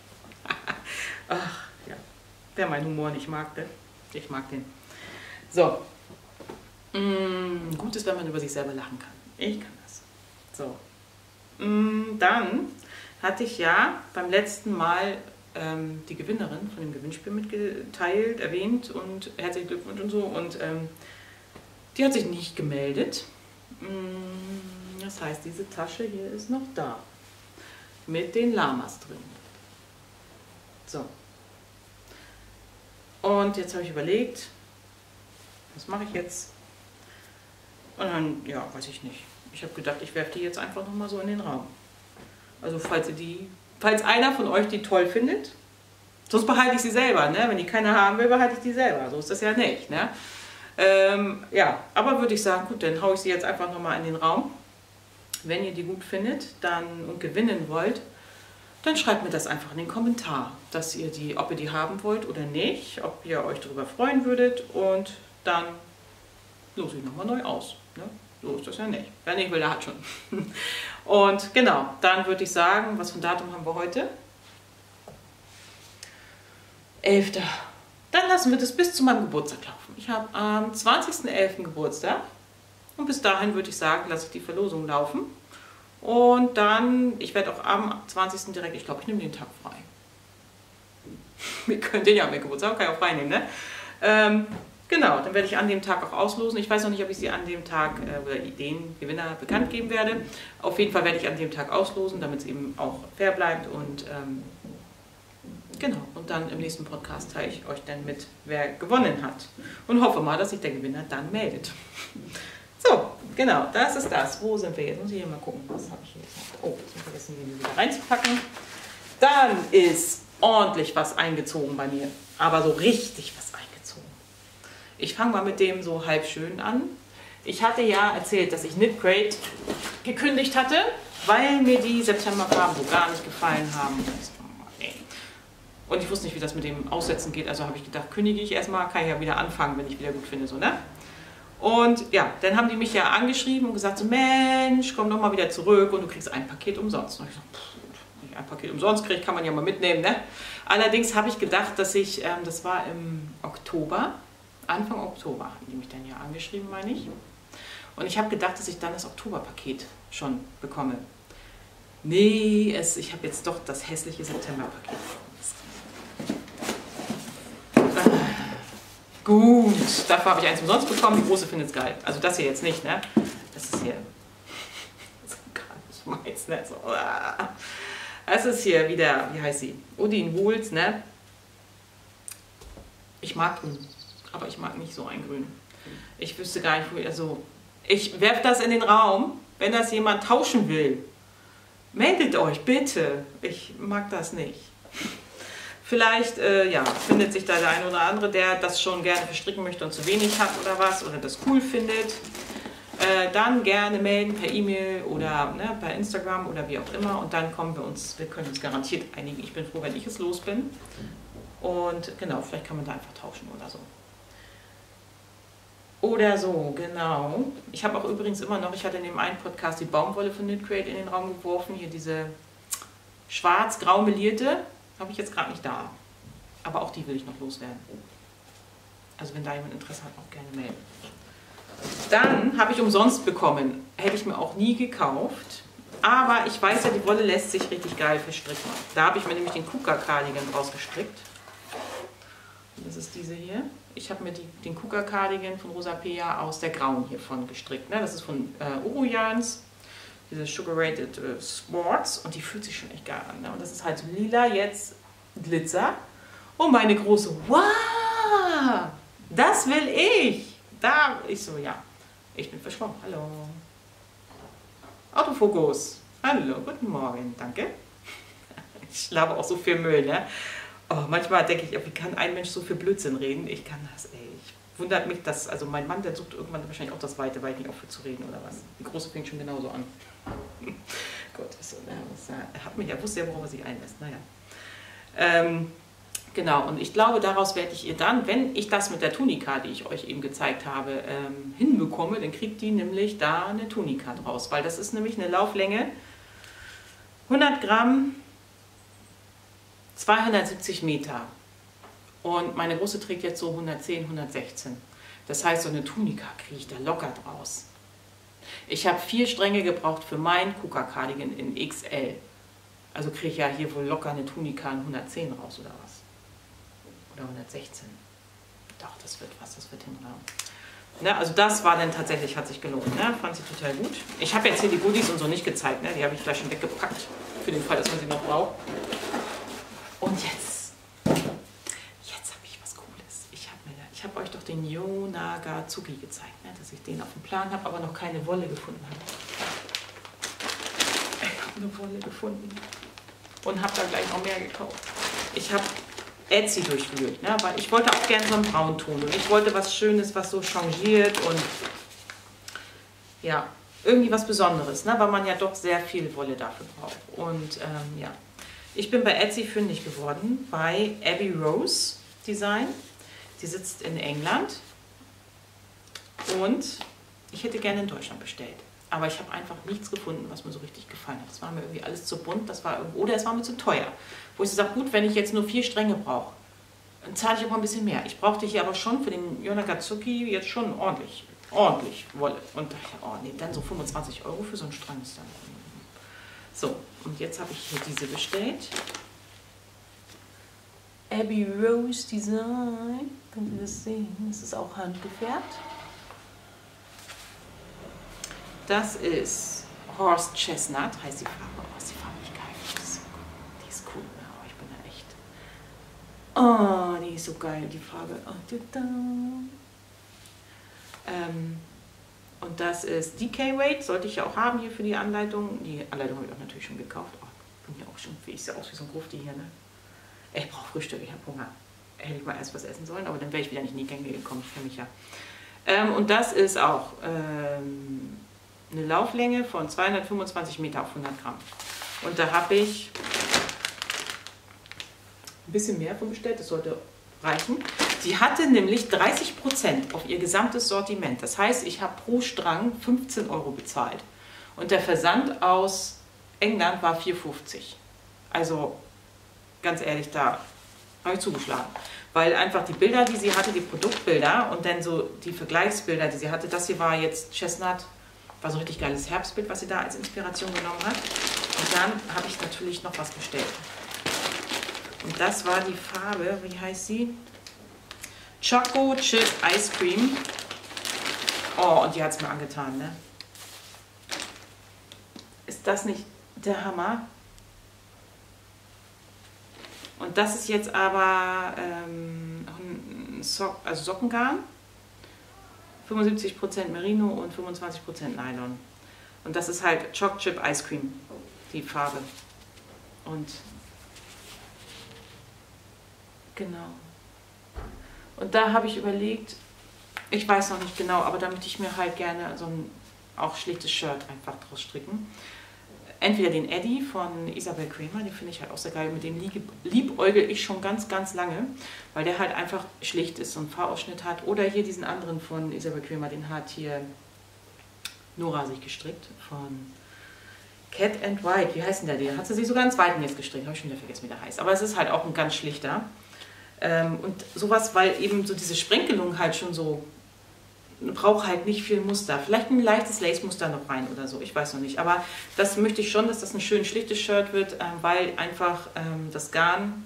Ach, ja. Wer meinen Humor nicht mag, ne? Ich mag den. So. Mm, gut ist, wenn man über sich selber lachen kann. Ich kann das. So. Mm, dann hatte ich ja beim letzten Mal ähm, die Gewinnerin von dem Gewinnspiel mitgeteilt, erwähnt und herzlichen Glückwunsch und so. Und ähm, die hat sich nicht gemeldet. Mm, das heißt, diese Tasche hier ist noch da. Mit den Lamas drin. So. Und jetzt habe ich überlegt, was mache ich jetzt? Und dann, ja, weiß ich nicht. Ich habe gedacht, ich werfe die jetzt einfach nochmal so in den Raum. Also falls ihr die, falls einer von euch die toll findet, sonst behalte ich sie selber, ne? Wenn die keiner haben will, behalte ich die selber. So ist das ja nicht, ne? Ähm, ja, aber würde ich sagen, gut, dann haue ich sie jetzt einfach nochmal in den Raum. Wenn ihr die gut findet dann und gewinnen wollt, dann schreibt mir das einfach in den Kommentar, dass ihr die, ob ihr die haben wollt oder nicht, ob ihr euch darüber freuen würdet und dann lose ich nochmal neu aus. Ne? So ist das ja nicht. Wer nicht will, der hat schon. Und genau, dann würde ich sagen, was für ein Datum haben wir heute? elfter Dann lassen wir das bis zu meinem Geburtstag laufen. Ich habe am zwanzigsten elften Geburtstag und bis dahin würde ich sagen, lasse ich die Verlosung laufen. Und dann, ich werde auch am zwanzigsten direkt, ich glaube, ich nehme den Tag frei. Wir können den ja mit Geburtstag, kann ich auch frei nehmen, ne? Ähm, genau, dann werde ich an dem Tag auch auslosen. Ich weiß noch nicht, ob ich sie an dem Tag äh, oder den Gewinner bekannt geben werde. Auf jeden Fall werde ich an dem Tag auslosen, damit es eben auch fair bleibt. Und ähm, genau, und dann im nächsten Podcast teile ich euch dann mit, wer gewonnen hat. Und hoffe mal, dass sich der Gewinner dann meldet. So, genau, das ist das. Wo sind wir jetzt? Muss ich hier mal gucken, was habe ich hier gesagt. Oh, jetzt habe ich vergessen, die wieder reinzupacken. Dann ist ordentlich was eingezogen bei mir. Aber so richtig was eingezogen. Ich fange mal mit dem so halb schön an. Ich hatte ja erzählt, dass ich Knit Crate gekündigt hatte, weil mir die Septemberfarben so gar nicht gefallen haben. Und ich wusste nicht, wie das mit dem Aussetzen geht. Also habe ich gedacht, kündige ich erstmal, kann ich ja wieder anfangen, wenn ich wieder gut finde. So, ne? Und ja, dann haben die mich ja angeschrieben und gesagt, so, Mensch, komm doch mal wieder zurück und du kriegst ein Paket umsonst. Und ich so, pff, wenn ich ein Paket umsonst kriege, kann man ja mal mitnehmen, ne? Allerdings habe ich gedacht, dass ich, ähm, das war im Oktober, Anfang Oktober haben die mich dann ja angeschrieben, meine ich. Und ich habe gedacht, dass ich dann das Oktoberpaket schon bekomme. Nee, es, ich habe jetzt doch das hässliche Septemberpaket. Gut, dafür habe ich eins umsonst bekommen, die große findet es geil. Also das hier jetzt nicht, ne? Das ist hier so gar nicht meins, ne? So, das ist hier wieder, wie heißt sie? Odin Wools, ne? Ich mag grün, aber ich mag nicht so ein Grün. Ich wüsste gar nicht, wo ich, also ich werfe das in den Raum, wenn das jemand tauschen will. Meldet euch, bitte. Ich mag das nicht. Vielleicht äh, ja, findet sich da der eine oder andere, der das schon gerne verstricken möchte und zu wenig hat oder was, oder das cool findet. Äh, dann gerne melden per E-Mail oder ne, per Instagram oder wie auch immer. Und dann kommen wir uns, wir können uns garantiert einigen. Ich bin froh, wenn ich es los bin. Und genau, vielleicht kann man da einfach tauschen oder so. Oder so, genau. Ich habe auch übrigens immer noch, ich hatte in dem einen Podcast die Baumwolle von Knit Crate in den Raum geworfen. Hier diese schwarz-grau melierte. Habe ich jetzt gerade nicht da. Aber auch die will ich noch loswerden. Also wenn da jemand Interesse hat, auch gerne melden. Dann habe ich umsonst bekommen. Hätte ich mir auch nie gekauft. Aber ich weiß ja, die Wolle lässt sich richtig geil verstricken. Da habe ich mir nämlich den Kuka-Cardigan draus gestrickt. Das ist diese hier. Ich habe mir die, den Kuka-Cardigan von Rosa Pea aus der grauen hiervon gestrickt. Ne? Das ist von äh, Urojans, diese Sugar Rated äh, Sports. Und die fühlt sich schon echt geil an. Ne? Und das ist halt so lila, jetzt Glitzer. Und meine große, wow, das will ich. Da, ich so, ja, ich bin verschwommen. Hallo. Autofokus. Hallo, guten Morgen, danke. Ich laber auch so viel Müll, ne? Oh, manchmal denke ich, wie kann ein Mensch so viel Blödsinn reden? Ich kann das, ey. Ich wundert mich, dass, also mein Mann, der sucht irgendwann wahrscheinlich auch das Weite, weil ich nicht aufhöre zu reden oder was. Die Große fängt schon genauso an. Gott, das, das, er hat mich, er wusste ja, worauf er sich einlässt. Naja. Ähm, genau, und ich glaube, daraus werde ich ihr dann, wenn ich das mit der Tunika, die ich euch eben gezeigt habe, ähm, hinbekomme, dann kriegt die nämlich da eine Tunika draus. Weil das ist nämlich eine Lauflänge, hundert Gramm, zweihundertsiebzig Meter. Und meine Große trägt jetzt so hundertzehn, hundertsechzehn. Das heißt, so eine Tunika kriege ich da locker draus. Ich habe vier Stränge gebraucht für meinen Kuka-Cardigan in X L. Also kriege ich ja hier wohl locker eine Tunika in hundertzehn raus oder was? Oder hundertsechzehn. Doch, das wird was, das wird hinhauen. Ne, also das war dann tatsächlich, hat sich gelohnt. Ne? Fand sie total gut. Ich habe jetzt hier die Goodies und so nicht gezeigt. Ne? Die habe ich gleich schon weggepackt. Für den Fall, dass man sie noch braucht. Und jetzt, jetzt habe ich was Cooles. Ich habe ich hab euch doch den Yo-Naga-Tsuki gezeigt, ne? Dass ich den auf dem Plan habe, aber noch keine Wolle gefunden habe. Ich habe eine Wolle gefunden und habe da gleich noch mehr gekauft. Ich habe Etsy durchwühlt, ne? Weil ich wollte auch gerne so einen Braunton und ich wollte was Schönes, was so changiert und ja, irgendwie was Besonderes, ne? Weil man ja doch sehr viel Wolle dafür braucht. Und ähm, ja. Ich bin bei Etsy fündig geworden, bei Abby Rose Design. Die sitzt in England und ich hätte gerne in Deutschland bestellt. Aber ich habe einfach nichts gefunden, was mir so richtig gefallen hat. Das war mir irgendwie alles zu bunt, das war irgendwie, oder es war mir zu teuer. Wo ich so sage, gut, wenn ich jetzt nur vier Stränge brauche, dann zahle ich auch mal ein bisschen mehr. Ich brauchte hier aber schon für den Yo-Naga-Tsuki jetzt schon ordentlich, ordentlich Wolle. Und oh nee, dann so fünfundzwanzig Euro für so einen Strang ist dann. So, und jetzt habe ich hier diese bestellt. Abby Rose Design. Könnt ihr das sehen? Das ist auch handgefärbt. Das ist Horse Chestnut, heißt die Farbe. Oh, ist die Farbe nicht geil? Die ist, so, die ist cool. Oh, ich bin da echt. Oh, die ist so geil, die Farbe. Oh, da, da. Ähm, Und das ist D K Weight, sollte ich ja auch haben hier für die Anleitung. Die Anleitung habe ich auch natürlich schon gekauft. Oh, bin ja auch schon, wie ich sehe aus wie so ein Grufti hier, ne? Ich brauche Frühstück, ich habe Hunger. Hätte ich mal erst was essen sollen, aber dann wäre ich wieder nicht in die Gänge gekommen, ich kenne mich ja. Ähm, und das ist auch ähm, eine Lauflänge von zweihundertfünfundzwanzig Meter auf hundert Gramm. Und da habe ich ein bisschen mehr von bestellt, das sollte reichen. Sie hatte nämlich dreißig Prozent auf ihr gesamtes Sortiment. Das heißt, ich habe pro Strang fünfzehn Euro bezahlt. Und der Versand aus England war vier fünfzig. Also ganz ehrlich, da habe ich zugeschlagen. Weil einfach die Bilder, die sie hatte, die Produktbilder und dann so die Vergleichsbilder, die sie hatte, das hier war jetzt Chestnut, war so ein richtig geiles Herbstbild, was sie da als Inspiration genommen hat. Und dann habe ich natürlich noch was bestellt. Und das war die Farbe, wie heißt sie? Choco Chip Ice Cream. Oh, und die hat es mir angetan, ne? Ist das nicht der Hammer? Und das ist jetzt aber ähm, so also Sockengarn. fünfundsiebzig Prozent Merino und fünfundzwanzig Prozent Nylon. Und das ist halt Choc Chip Ice Cream, die Farbe. Und genau. Und da habe ich überlegt, ich weiß noch nicht genau, aber da möchte ich mir halt gerne so ein auch schlichtes Shirt einfach draus stricken. Entweder den Eddie von Isabel Kramer, den finde ich halt auch sehr geil, mit dem liebäugel ich schon ganz, ganz lange, weil der halt einfach schlicht ist, so einen Fahrausschnitt hat. Oder hier diesen anderen von Isabel Kramer, den hat hier Nora sich gestrickt, von Cat and White, wie heißt denn der? Den hat sie sich sogar einen zweiten jetzt gestrickt, habe ich schon wieder vergessen, wie der heißt. Aber es ist halt auch ein ganz schlichter. Und sowas, weil eben so diese Sprenkelung halt schon so brauche halt nicht viel Muster. Vielleicht ein leichtes Lace-Muster noch rein oder so, ich weiß noch nicht. Aber das möchte ich schon, dass das ein schön schlichtes Shirt wird, ähm, weil einfach ähm, das Garn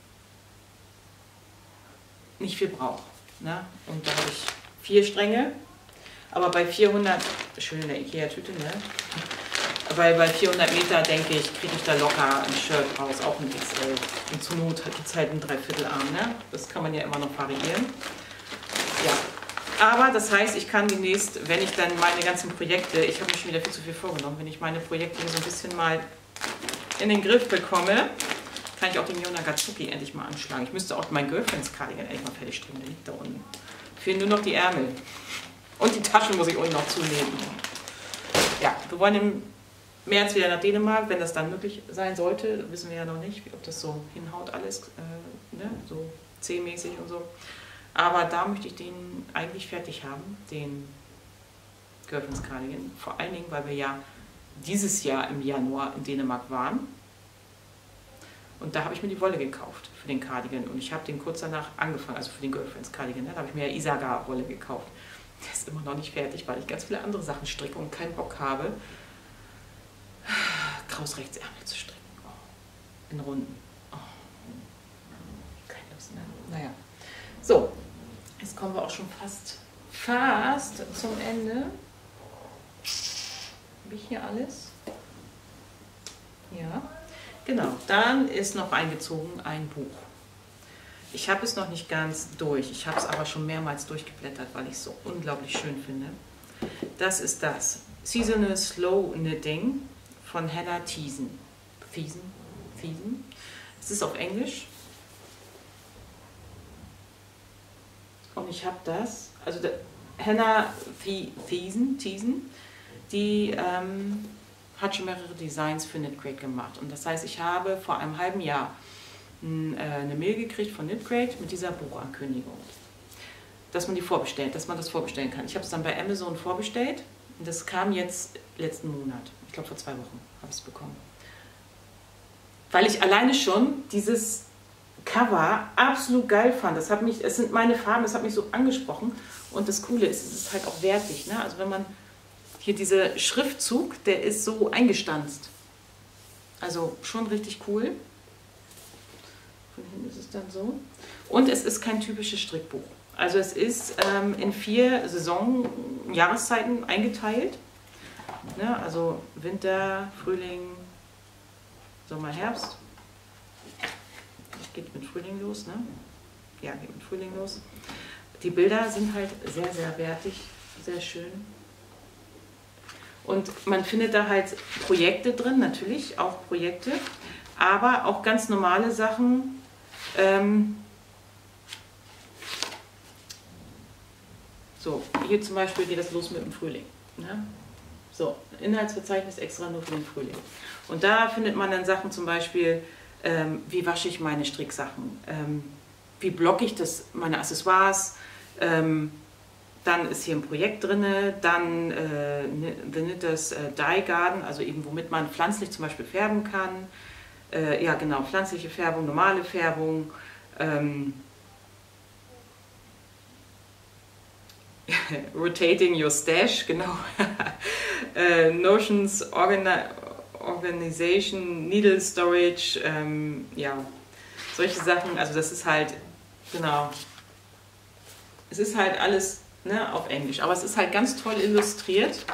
nicht viel braucht. Ne? Und da habe ich vier Stränge, aber bei vierhundert, schön in der Ikea-Tüte, ne? Weil bei vierhundert Meter, denke ich, kriege ich da locker ein Shirt raus, auch ein X L. Und zur Not gibt es halt einen Dreiviertelarm, ne? Das kann man ja immer noch variieren. Ja. Aber das heißt, ich kann demnächst, wenn ich dann meine ganzen Projekte, ich habe mir schon wieder viel zu viel vorgenommen, wenn ich meine Projekte so ein bisschen mal in den Griff bekomme, kann ich auch den Yona Gatsuki endlich mal anschlagen. Ich müsste auch mein Girlfriends Cardigan endlich mal fertig stricken, der liegt da unten. Fehlen nur noch die Ärmel. Und die Taschen muss ich unten noch zunehmen. Ja, wir wollen im März wieder nach Dänemark, wenn das dann möglich sein sollte. Wissen wir ja noch nicht, ob das so hinhaut alles, äh, ne? So C-mäßig und so. Aber da möchte ich den eigentlich fertig haben, den Girlfriends Cardigan. Vor allen Dingen, weil wir ja dieses Jahr im Januar in Dänemark waren. Und da habe ich mir die Wolle gekauft für den Cardigan. Und ich habe den kurz danach angefangen, also für den Girlfriends Cardigan. Ne? Da habe ich mir ja Isaga-Wolle gekauft. Der ist immer noch nicht fertig, weil ich ganz viele andere Sachen stricke und keinen Bock habe, kraus Rechtsärmel zu stricken. Oh. In Runden. Oh. Keine Lust mehr. Naja. So, jetzt kommen wir auch schon fast, fast zum Ende. Habe ich hier alles? Ja. Genau, dann ist noch eingezogen ein Buch. Ich habe es noch nicht ganz durch, ich habe es aber schon mehrmals durchgeblättert, weil ich es so unglaublich schön finde. Das ist das Seasonal Slow Knitting von Hannah Thiesen. Thiesen? Thiesen? Es ist auf Englisch. Und ich habe das, also der, Hannah Thiesen, Thiesen, die ähm, hat schon mehrere Designs für Knitgrade gemacht. Und das heißt, ich habe vor einem halben Jahr ein, äh, eine Mail gekriegt von Knitgrade mit dieser Buchankündigung, dass man die vorbestellt, dass man das vorbestellen kann. Ich habe es dann bei Amazon vorbestellt und das kam jetzt letzten Monat. Ich glaube vor zwei Wochen habe ich es bekommen. Weil ich alleine schon dieses Cover absolut geil fand. Das hat mich, es sind meine Farben, das hat mich so angesprochen. Und das Coole ist, es ist halt auch wertig. Ne? Also wenn man hier dieser Schriftzug, der ist so eingestanzt. Also schon richtig cool. Von hinten ist es dann so. Und es ist kein typisches Strickbuch. Also es ist ähm, in vier Saison, Jahreszeiten eingeteilt. Ne? Also Winter, Frühling, Sommer, Herbst. Geht mit Frühling los, ne? Ja, geht mit Frühling los. Die Bilder sind halt sehr, sehr wertig, sehr schön. Und man findet da halt Projekte drin, natürlich auch Projekte, aber auch ganz normale Sachen. Ähm so, hier zum Beispiel geht das los mit dem Frühling. Ne? So, Inhaltsverzeichnis extra nur für den Frühling. Und da findet man dann Sachen zum Beispiel, Ähm, wie wasche ich meine Stricksachen, ähm, wie blocke ich das, meine Accessoires, ähm, dann ist hier ein Projekt drin, dann äh, The Knitters äh, Dye Garden, also eben womit man pflanzlich zum Beispiel färben kann, äh, ja genau, pflanzliche Färbung, normale Färbung, ähm, Rotating Your Stash, genau, äh, Notions Organi Organization, Needle Storage, ähm, ja, solche Sachen, also das ist halt, genau, es ist halt alles, ne, auf Englisch, aber es ist halt ganz toll illustriert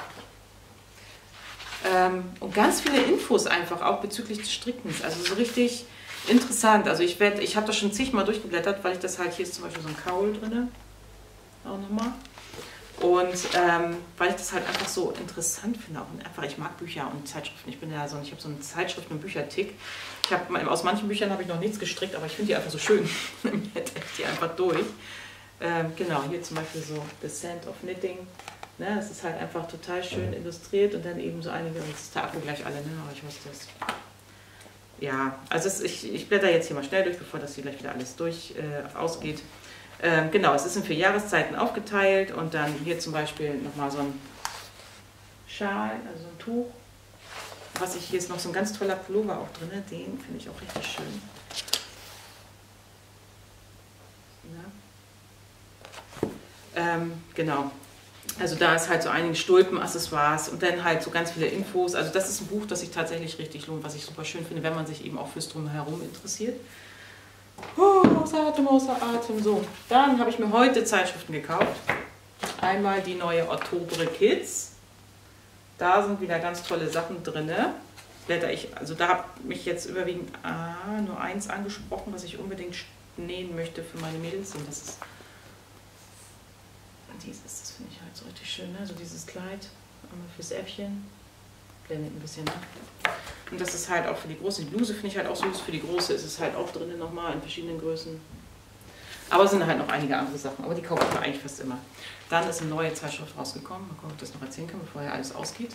ähm, und ganz viele Infos einfach auch bezüglich des Strickens, also so richtig interessant, also ich werde, ich habe das schon zigmal durchgeblättert, weil ich das halt, hier ist zum Beispiel so ein Kaul drin, auch nochmal. Und ähm, weil ich das halt einfach so interessant finde, auch einfach, ich mag Bücher und Zeitschriften. Ich bin ja so, ich habe so einen Zeitschriften- und Büchertick. Ich habe aus manchen Büchern habe ich noch nichts gestrickt, aber ich finde die einfach so schön. Dann blätter ich die einfach durch. Ähm, genau, hier zum Beispiel so The Scent of Knitting. Ne, das ist halt einfach total schön illustriert und dann eben so einige, und das tafeln gleich alle, ne, aber ich weiß das. Ja, also es, ich, ich blätter jetzt hier mal schnell durch, bevor das hier gleich wieder alles durch äh, ausgeht. Ähm, genau, es ist in vier Jahreszeiten aufgeteilt und dann hier zum Beispiel nochmal so ein Schal, also ein Tuch. Was ich, hier ist noch so ein ganz toller Pullover auch drin, den finde ich auch richtig schön. Ja. Ähm, genau, Also da ist halt so einige Stulpenaccessoires und dann halt so ganz viele Infos. Also das ist ein Buch, das sich tatsächlich richtig lohnt, was ich super schön finde, wenn man sich eben auch fürs Drumherum interessiert. Oh, außer Atem, außer Atem. So, dann habe ich mir heute Zeitschriften gekauft. Einmal die neue Oktober Kids. Da sind wieder ganz tolle Sachen drin. Blätter ich, also da habe mich jetzt überwiegend ah, nur eins angesprochen, was ich unbedingt nähen möchte für meine Mädels. Und das ist dieses, das finde ich halt so richtig schön, ne? So dieses Kleid, einmal fürs Äffchen, blendet ein bisschen ab. Und das ist halt auch für die Große. Die Bluse finde ich halt auch süß, für die Große ist es halt auch drin nochmal in verschiedenen Größen. Aber es sind halt noch einige andere Sachen, aber die kaufe ich eigentlich fast immer. Dann ist eine neue Zeitschrift rausgekommen, mal gucken, ob ich das noch erzählen kann, bevor hier alles ausgeht.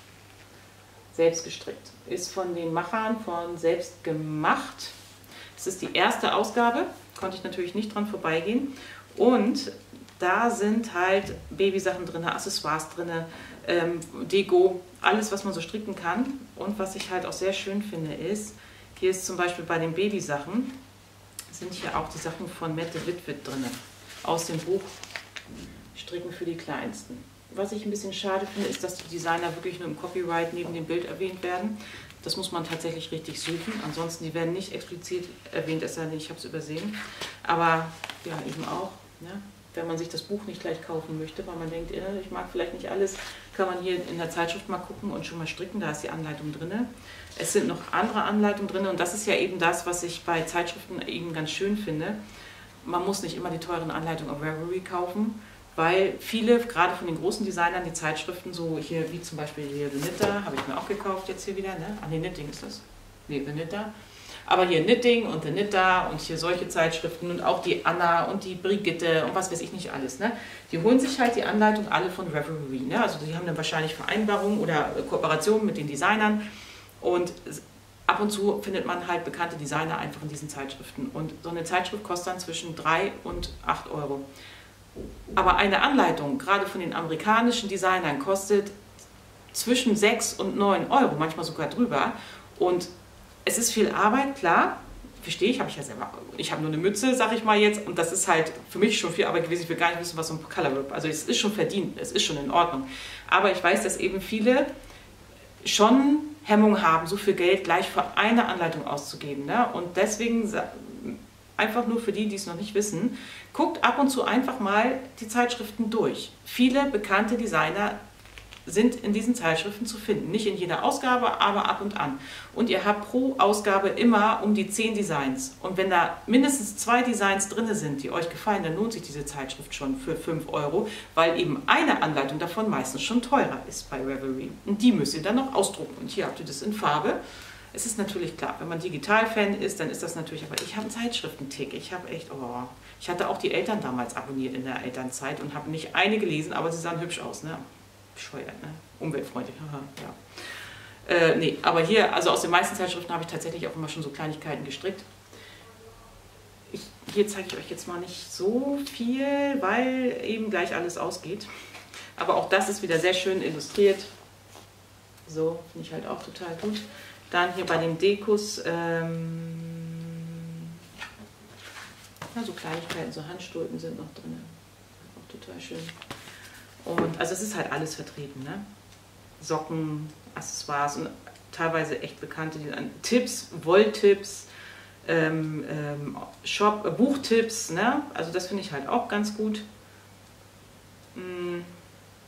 Selbst gestrickt. Ist von den Machern von Selbst gemacht. Das ist die erste Ausgabe, konnte ich natürlich nicht dran vorbeigehen. Und da sind halt Babysachen drin, Accessoires drin, ähm, Deko, alles, was man so stricken kann. Und was ich halt auch sehr schön finde, ist, hier ist zum Beispiel bei den Babysachen, sind hier auch die Sachen von Mette Wittwit drin, aus dem Buch Stricken für die Kleinsten. Was ich ein bisschen schade finde, ist, dass die Designer wirklich nur im Copyright neben dem Bild erwähnt werden. Das muss man tatsächlich richtig suchen. Ansonsten, die werden nicht explizit erwähnt, es sei denn, ich habe es übersehen. Aber ja, eben auch, ne? Wenn man sich das Buch nicht gleich kaufen möchte, weil man denkt, ich mag vielleicht nicht alles, kann man hier in der Zeitschrift mal gucken und schon mal stricken. Da ist die Anleitung drin. Es sind noch andere Anleitungen drin und das ist ja eben das, was ich bei Zeitschriften eben ganz schön finde. Man muss nicht immer die teuren Anleitungen auf Ravelry kaufen, weil viele, gerade von den großen Designern, die Zeitschriften, so hier wie zum Beispiel hier The Knitter, habe ich mir auch gekauft jetzt hier wieder, ne? Ah ne, Knitting ist das. Ne, The Knitter. Aber hier Knitting und The Knitter und hier solche Zeitschriften und auch die Anna und die Brigitte und was weiß ich nicht alles, ne? Die holen sich halt die Anleitung alle von Ravelry, ne? Also die haben dann wahrscheinlich Vereinbarungen oder Kooperationen mit den Designern und ab und zu findet man halt bekannte Designer einfach in diesen Zeitschriften und so eine Zeitschrift kostet dann zwischen drei und acht Euro. Aber eine Anleitung, gerade von den amerikanischen Designern, kostet zwischen sechs und neun Euro, manchmal sogar drüber. Und es ist viel Arbeit, klar, verstehe ich, habe ich ja selber. Ich habe nur eine Mütze, sag ich mal jetzt, und das ist halt für mich schon viel Arbeit gewesen. Ich will gar nicht wissen, was so ein Color wird. Also es ist schon verdient, es ist schon in Ordnung. Aber ich weiß, dass eben viele schon Hemmung haben, so viel Geld gleich für eine Anleitung auszugeben. Ne? Und deswegen einfach nur für die, die es noch nicht wissen, guckt ab und zu einfach mal die Zeitschriften durch. Viele bekannte Designer sind in diesen Zeitschriften zu finden. Nicht in jeder Ausgabe, aber ab und an. Und ihr habt pro Ausgabe immer um die zehn Designs. Und wenn da mindestens zwei Designs drin sind, die euch gefallen, dann lohnt sich diese Zeitschrift schon für fünf Euro, weil eben eine Anleitung davon meistens schon teurer ist bei Ravelry. Und die müsst ihr dann noch ausdrucken. Und hier habt ihr das in Farbe. Es ist natürlich klar, wenn man Digital-Fan ist, dann ist das natürlich, aber ich habe einen Zeitschriftentick. Ich habe echt, oh, ich hatte auch die Eltern damals abonniert in der Elternzeit und habe nicht eine gelesen, aber sie sahen hübsch aus, ne? Bescheuert, ne? Umweltfreundlich, ja. Äh, nee, aber hier, also aus den meisten Zeitschriften habe ich tatsächlich auch immer schon so Kleinigkeiten gestrickt. Ich, hier zeige ich euch jetzt mal nicht so viel, weil eben gleich alles ausgeht. Aber auch das ist wieder sehr schön illustriert. So, finde ich halt auch total gut. Dann hier bei den Dekos, ähm, ja, so Kleinigkeiten, so Handstulpen sind noch drin. Auch total schön. Und also es ist halt alles vertreten, ne? Socken, Accessoires und teilweise echt bekannte Tipps, Wolltipps, ähm, ähm, Shop, äh, Buchtipps, ne? Also das finde ich halt auch ganz gut. Hm.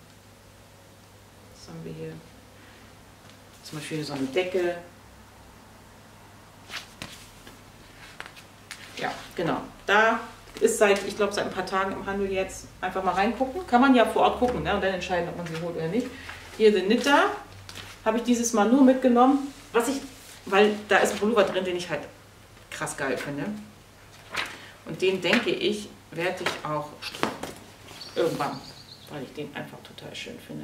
Was haben wir hier? Zum Beispiel so eine Decke. Ja, genau. Da ist seit, ich glaube, seit ein paar Tagen im Handel jetzt. Einfach mal reingucken. Kann man ja vor Ort gucken, ne? Und dann entscheiden, ob man sie holt oder nicht. Hier The Knitter habe ich dieses Mal nur mitgenommen, was ich, weil da ist ein Pullover drin, den ich halt krass geil finde. Und den, denke ich, werde ich auch stricken. Irgendwann, weil ich den einfach total schön finde.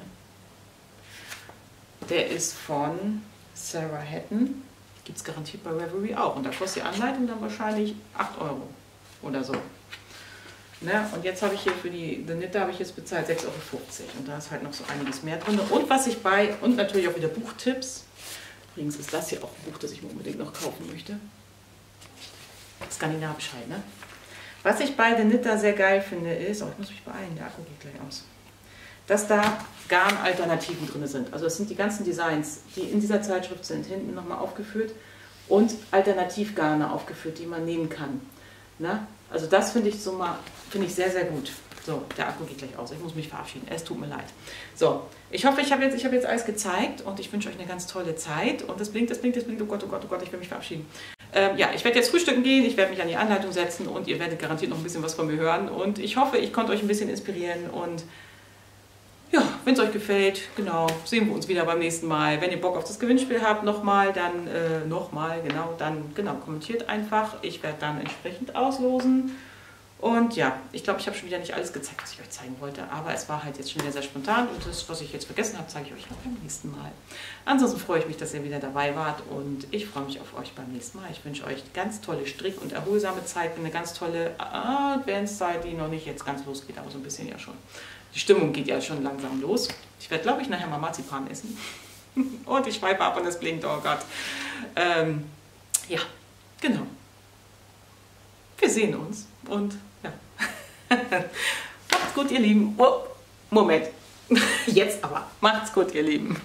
Der ist von Sarah Hatton. Gibt es garantiert bei Ravelry auch. Und da kostet die Anleitung dann wahrscheinlich acht Euro oder so. Ne? Und jetzt habe ich hier für die The Knitter habe ich jetzt bezahlt sechs Euro fünfzig. Und da ist halt noch so einiges mehr drin. Und was ich bei, und natürlich auch wieder Buchtipps. Übrigens ist das hier auch ein Buch, das ich mir unbedingt noch kaufen möchte. Skandinavisch halt, ne? Was ich bei The Knitter sehr geil finde ist, oh, ich muss mich beeilen, der Akku geht gleich aus. dass da Garnalternativen drin sind. Also es sind die ganzen Designs, die in dieser Zeitschrift sind, hinten nochmal aufgeführt und Alternativgarne aufgeführt, die man nehmen kann. Na? Also das finde ich so mal, finde ich sehr, sehr gut. So, der Akku geht gleich aus. Ich muss mich verabschieden. Es tut mir leid. So, ich hoffe, ich habe jetzt, ich habe jetzt alles gezeigt und ich wünsche euch eine ganz tolle Zeit. Und es blinkt, es blinkt, es blinkt. Oh Gott, oh Gott, oh Gott, ich will mich verabschieden. Ähm, ja, ich werde jetzt frühstücken gehen. Ich werde mich an die Anleitung setzen und ihr werdet garantiert noch ein bisschen was von mir hören. Und ich hoffe, ich konnte euch ein bisschen inspirieren. Und ja, wenn es euch gefällt, genau, sehen wir uns wieder beim nächsten Mal. Wenn ihr Bock auf das Gewinnspiel habt, nochmal, dann äh, nochmal, genau, dann genau, kommentiert einfach. Ich werde dann entsprechend auslosen. Und ja, ich glaube, ich habe schon wieder nicht alles gezeigt, was ich euch zeigen wollte, aber es war halt jetzt schon wieder sehr spontan und das, was ich jetzt vergessen habe, zeige ich euch beim nächsten Mal. Ansonsten freue ich mich, dass ihr wieder dabei wart und ich freue mich auf euch beim nächsten Mal. Ich wünsche euch ganz tolle Strick- und erholsame Zeit, eine ganz tolle Adventszeit, die noch nicht jetzt ganz losgeht, aber so ein bisschen ja schon. Die Stimmung geht ja schon langsam los. Ich werde, glaube ich, nachher mal Marzipan essen. Und ich schweife ab und es blinkt, oh Gott. Ähm, ja, genau. Wir sehen uns und ja. Macht's gut, ihr Lieben. Oh, Moment. Jetzt aber. Macht's gut, ihr Lieben.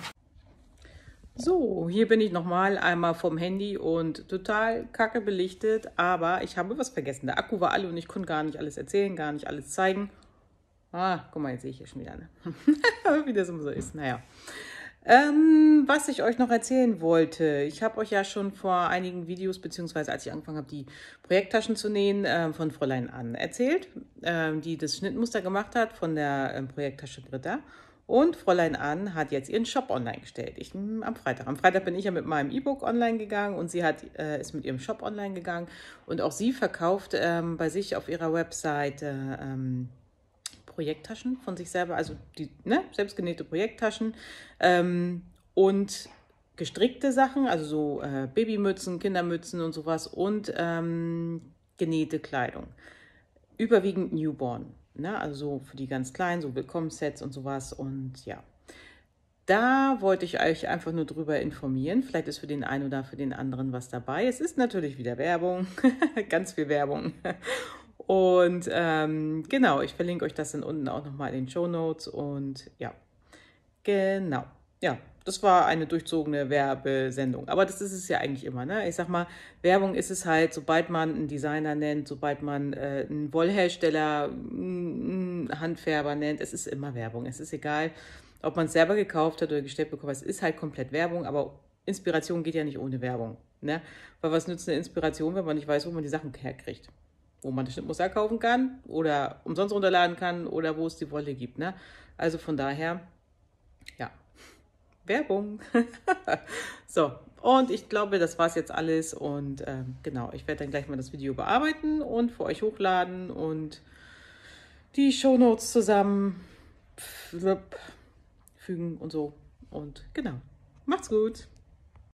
So, hier bin ich nochmal einmal vom Handy und total kacke belichtet, aber ich habe was vergessen. Der Akku war alle und ich konnte gar nicht alles erzählen, gar nicht alles zeigen. Ah, guck mal, jetzt sehe ich hier schon wieder, ne? Wie das immer so ist. Naja. Ähm, was ich euch noch erzählen wollte, ich habe euch ja schon vor einigen Videos, beziehungsweise als ich angefangen habe, die Projekttaschen zu nähen, äh, von Fräulein Ann erzählt, äh, die das Schnittmuster gemacht hat von der äh, Projekttasche Britta. Und Fräulein Ann hat jetzt ihren Shop online gestellt. Ich, mh, am Freitag. Am Freitag bin ich ja mit meinem E-Book online gegangen und sie hat, äh, ist mit ihrem Shop online gegangen. Und auch sie verkauft ähm, bei sich auf ihrer Webseite ähm, Projekttaschen von sich selber, also die ne, selbstgenähte Projekttaschen ähm, und gestrickte Sachen, also so äh, Babymützen, Kindermützen und sowas und ähm, genähte Kleidung. Überwiegend Newborn, ne? Also so für die ganz Kleinen, so Willkommenssets und sowas und ja. Da wollte ich euch einfach nur drüber informieren. Vielleicht ist für den einen oder für den anderen was dabei. Es ist natürlich wieder Werbung, ganz viel Werbung. Und ähm, genau, ich verlinke euch das dann unten auch nochmal in den Shownotes. Und ja, genau. Ja, das war eine durchzogene Werbesendung. Aber das ist es ja eigentlich immer, ne? Ich sag mal, Werbung ist es halt, sobald man einen Designer nennt, sobald man äh, einen Wollhersteller, einen Handfärber nennt, es ist immer Werbung. Es ist egal, ob man es selber gekauft hat oder gestellt bekommen hat. Es ist halt komplett Werbung, aber Inspiration geht ja nicht ohne Werbung, ne? Weil was nützt eine Inspiration, wenn man nicht weiß, wo man die Sachen herkriegt? Wo man das Schnittmuster kaufen kann oder umsonst runterladen kann oder wo es die Wolle gibt, ne? Also von daher, ja, Werbung. So, und ich glaube, das war es jetzt alles und ähm, genau, ich werde dann gleich mal das Video bearbeiten und für euch hochladen und die Shownotes zusammen fügen und so und genau, macht's gut.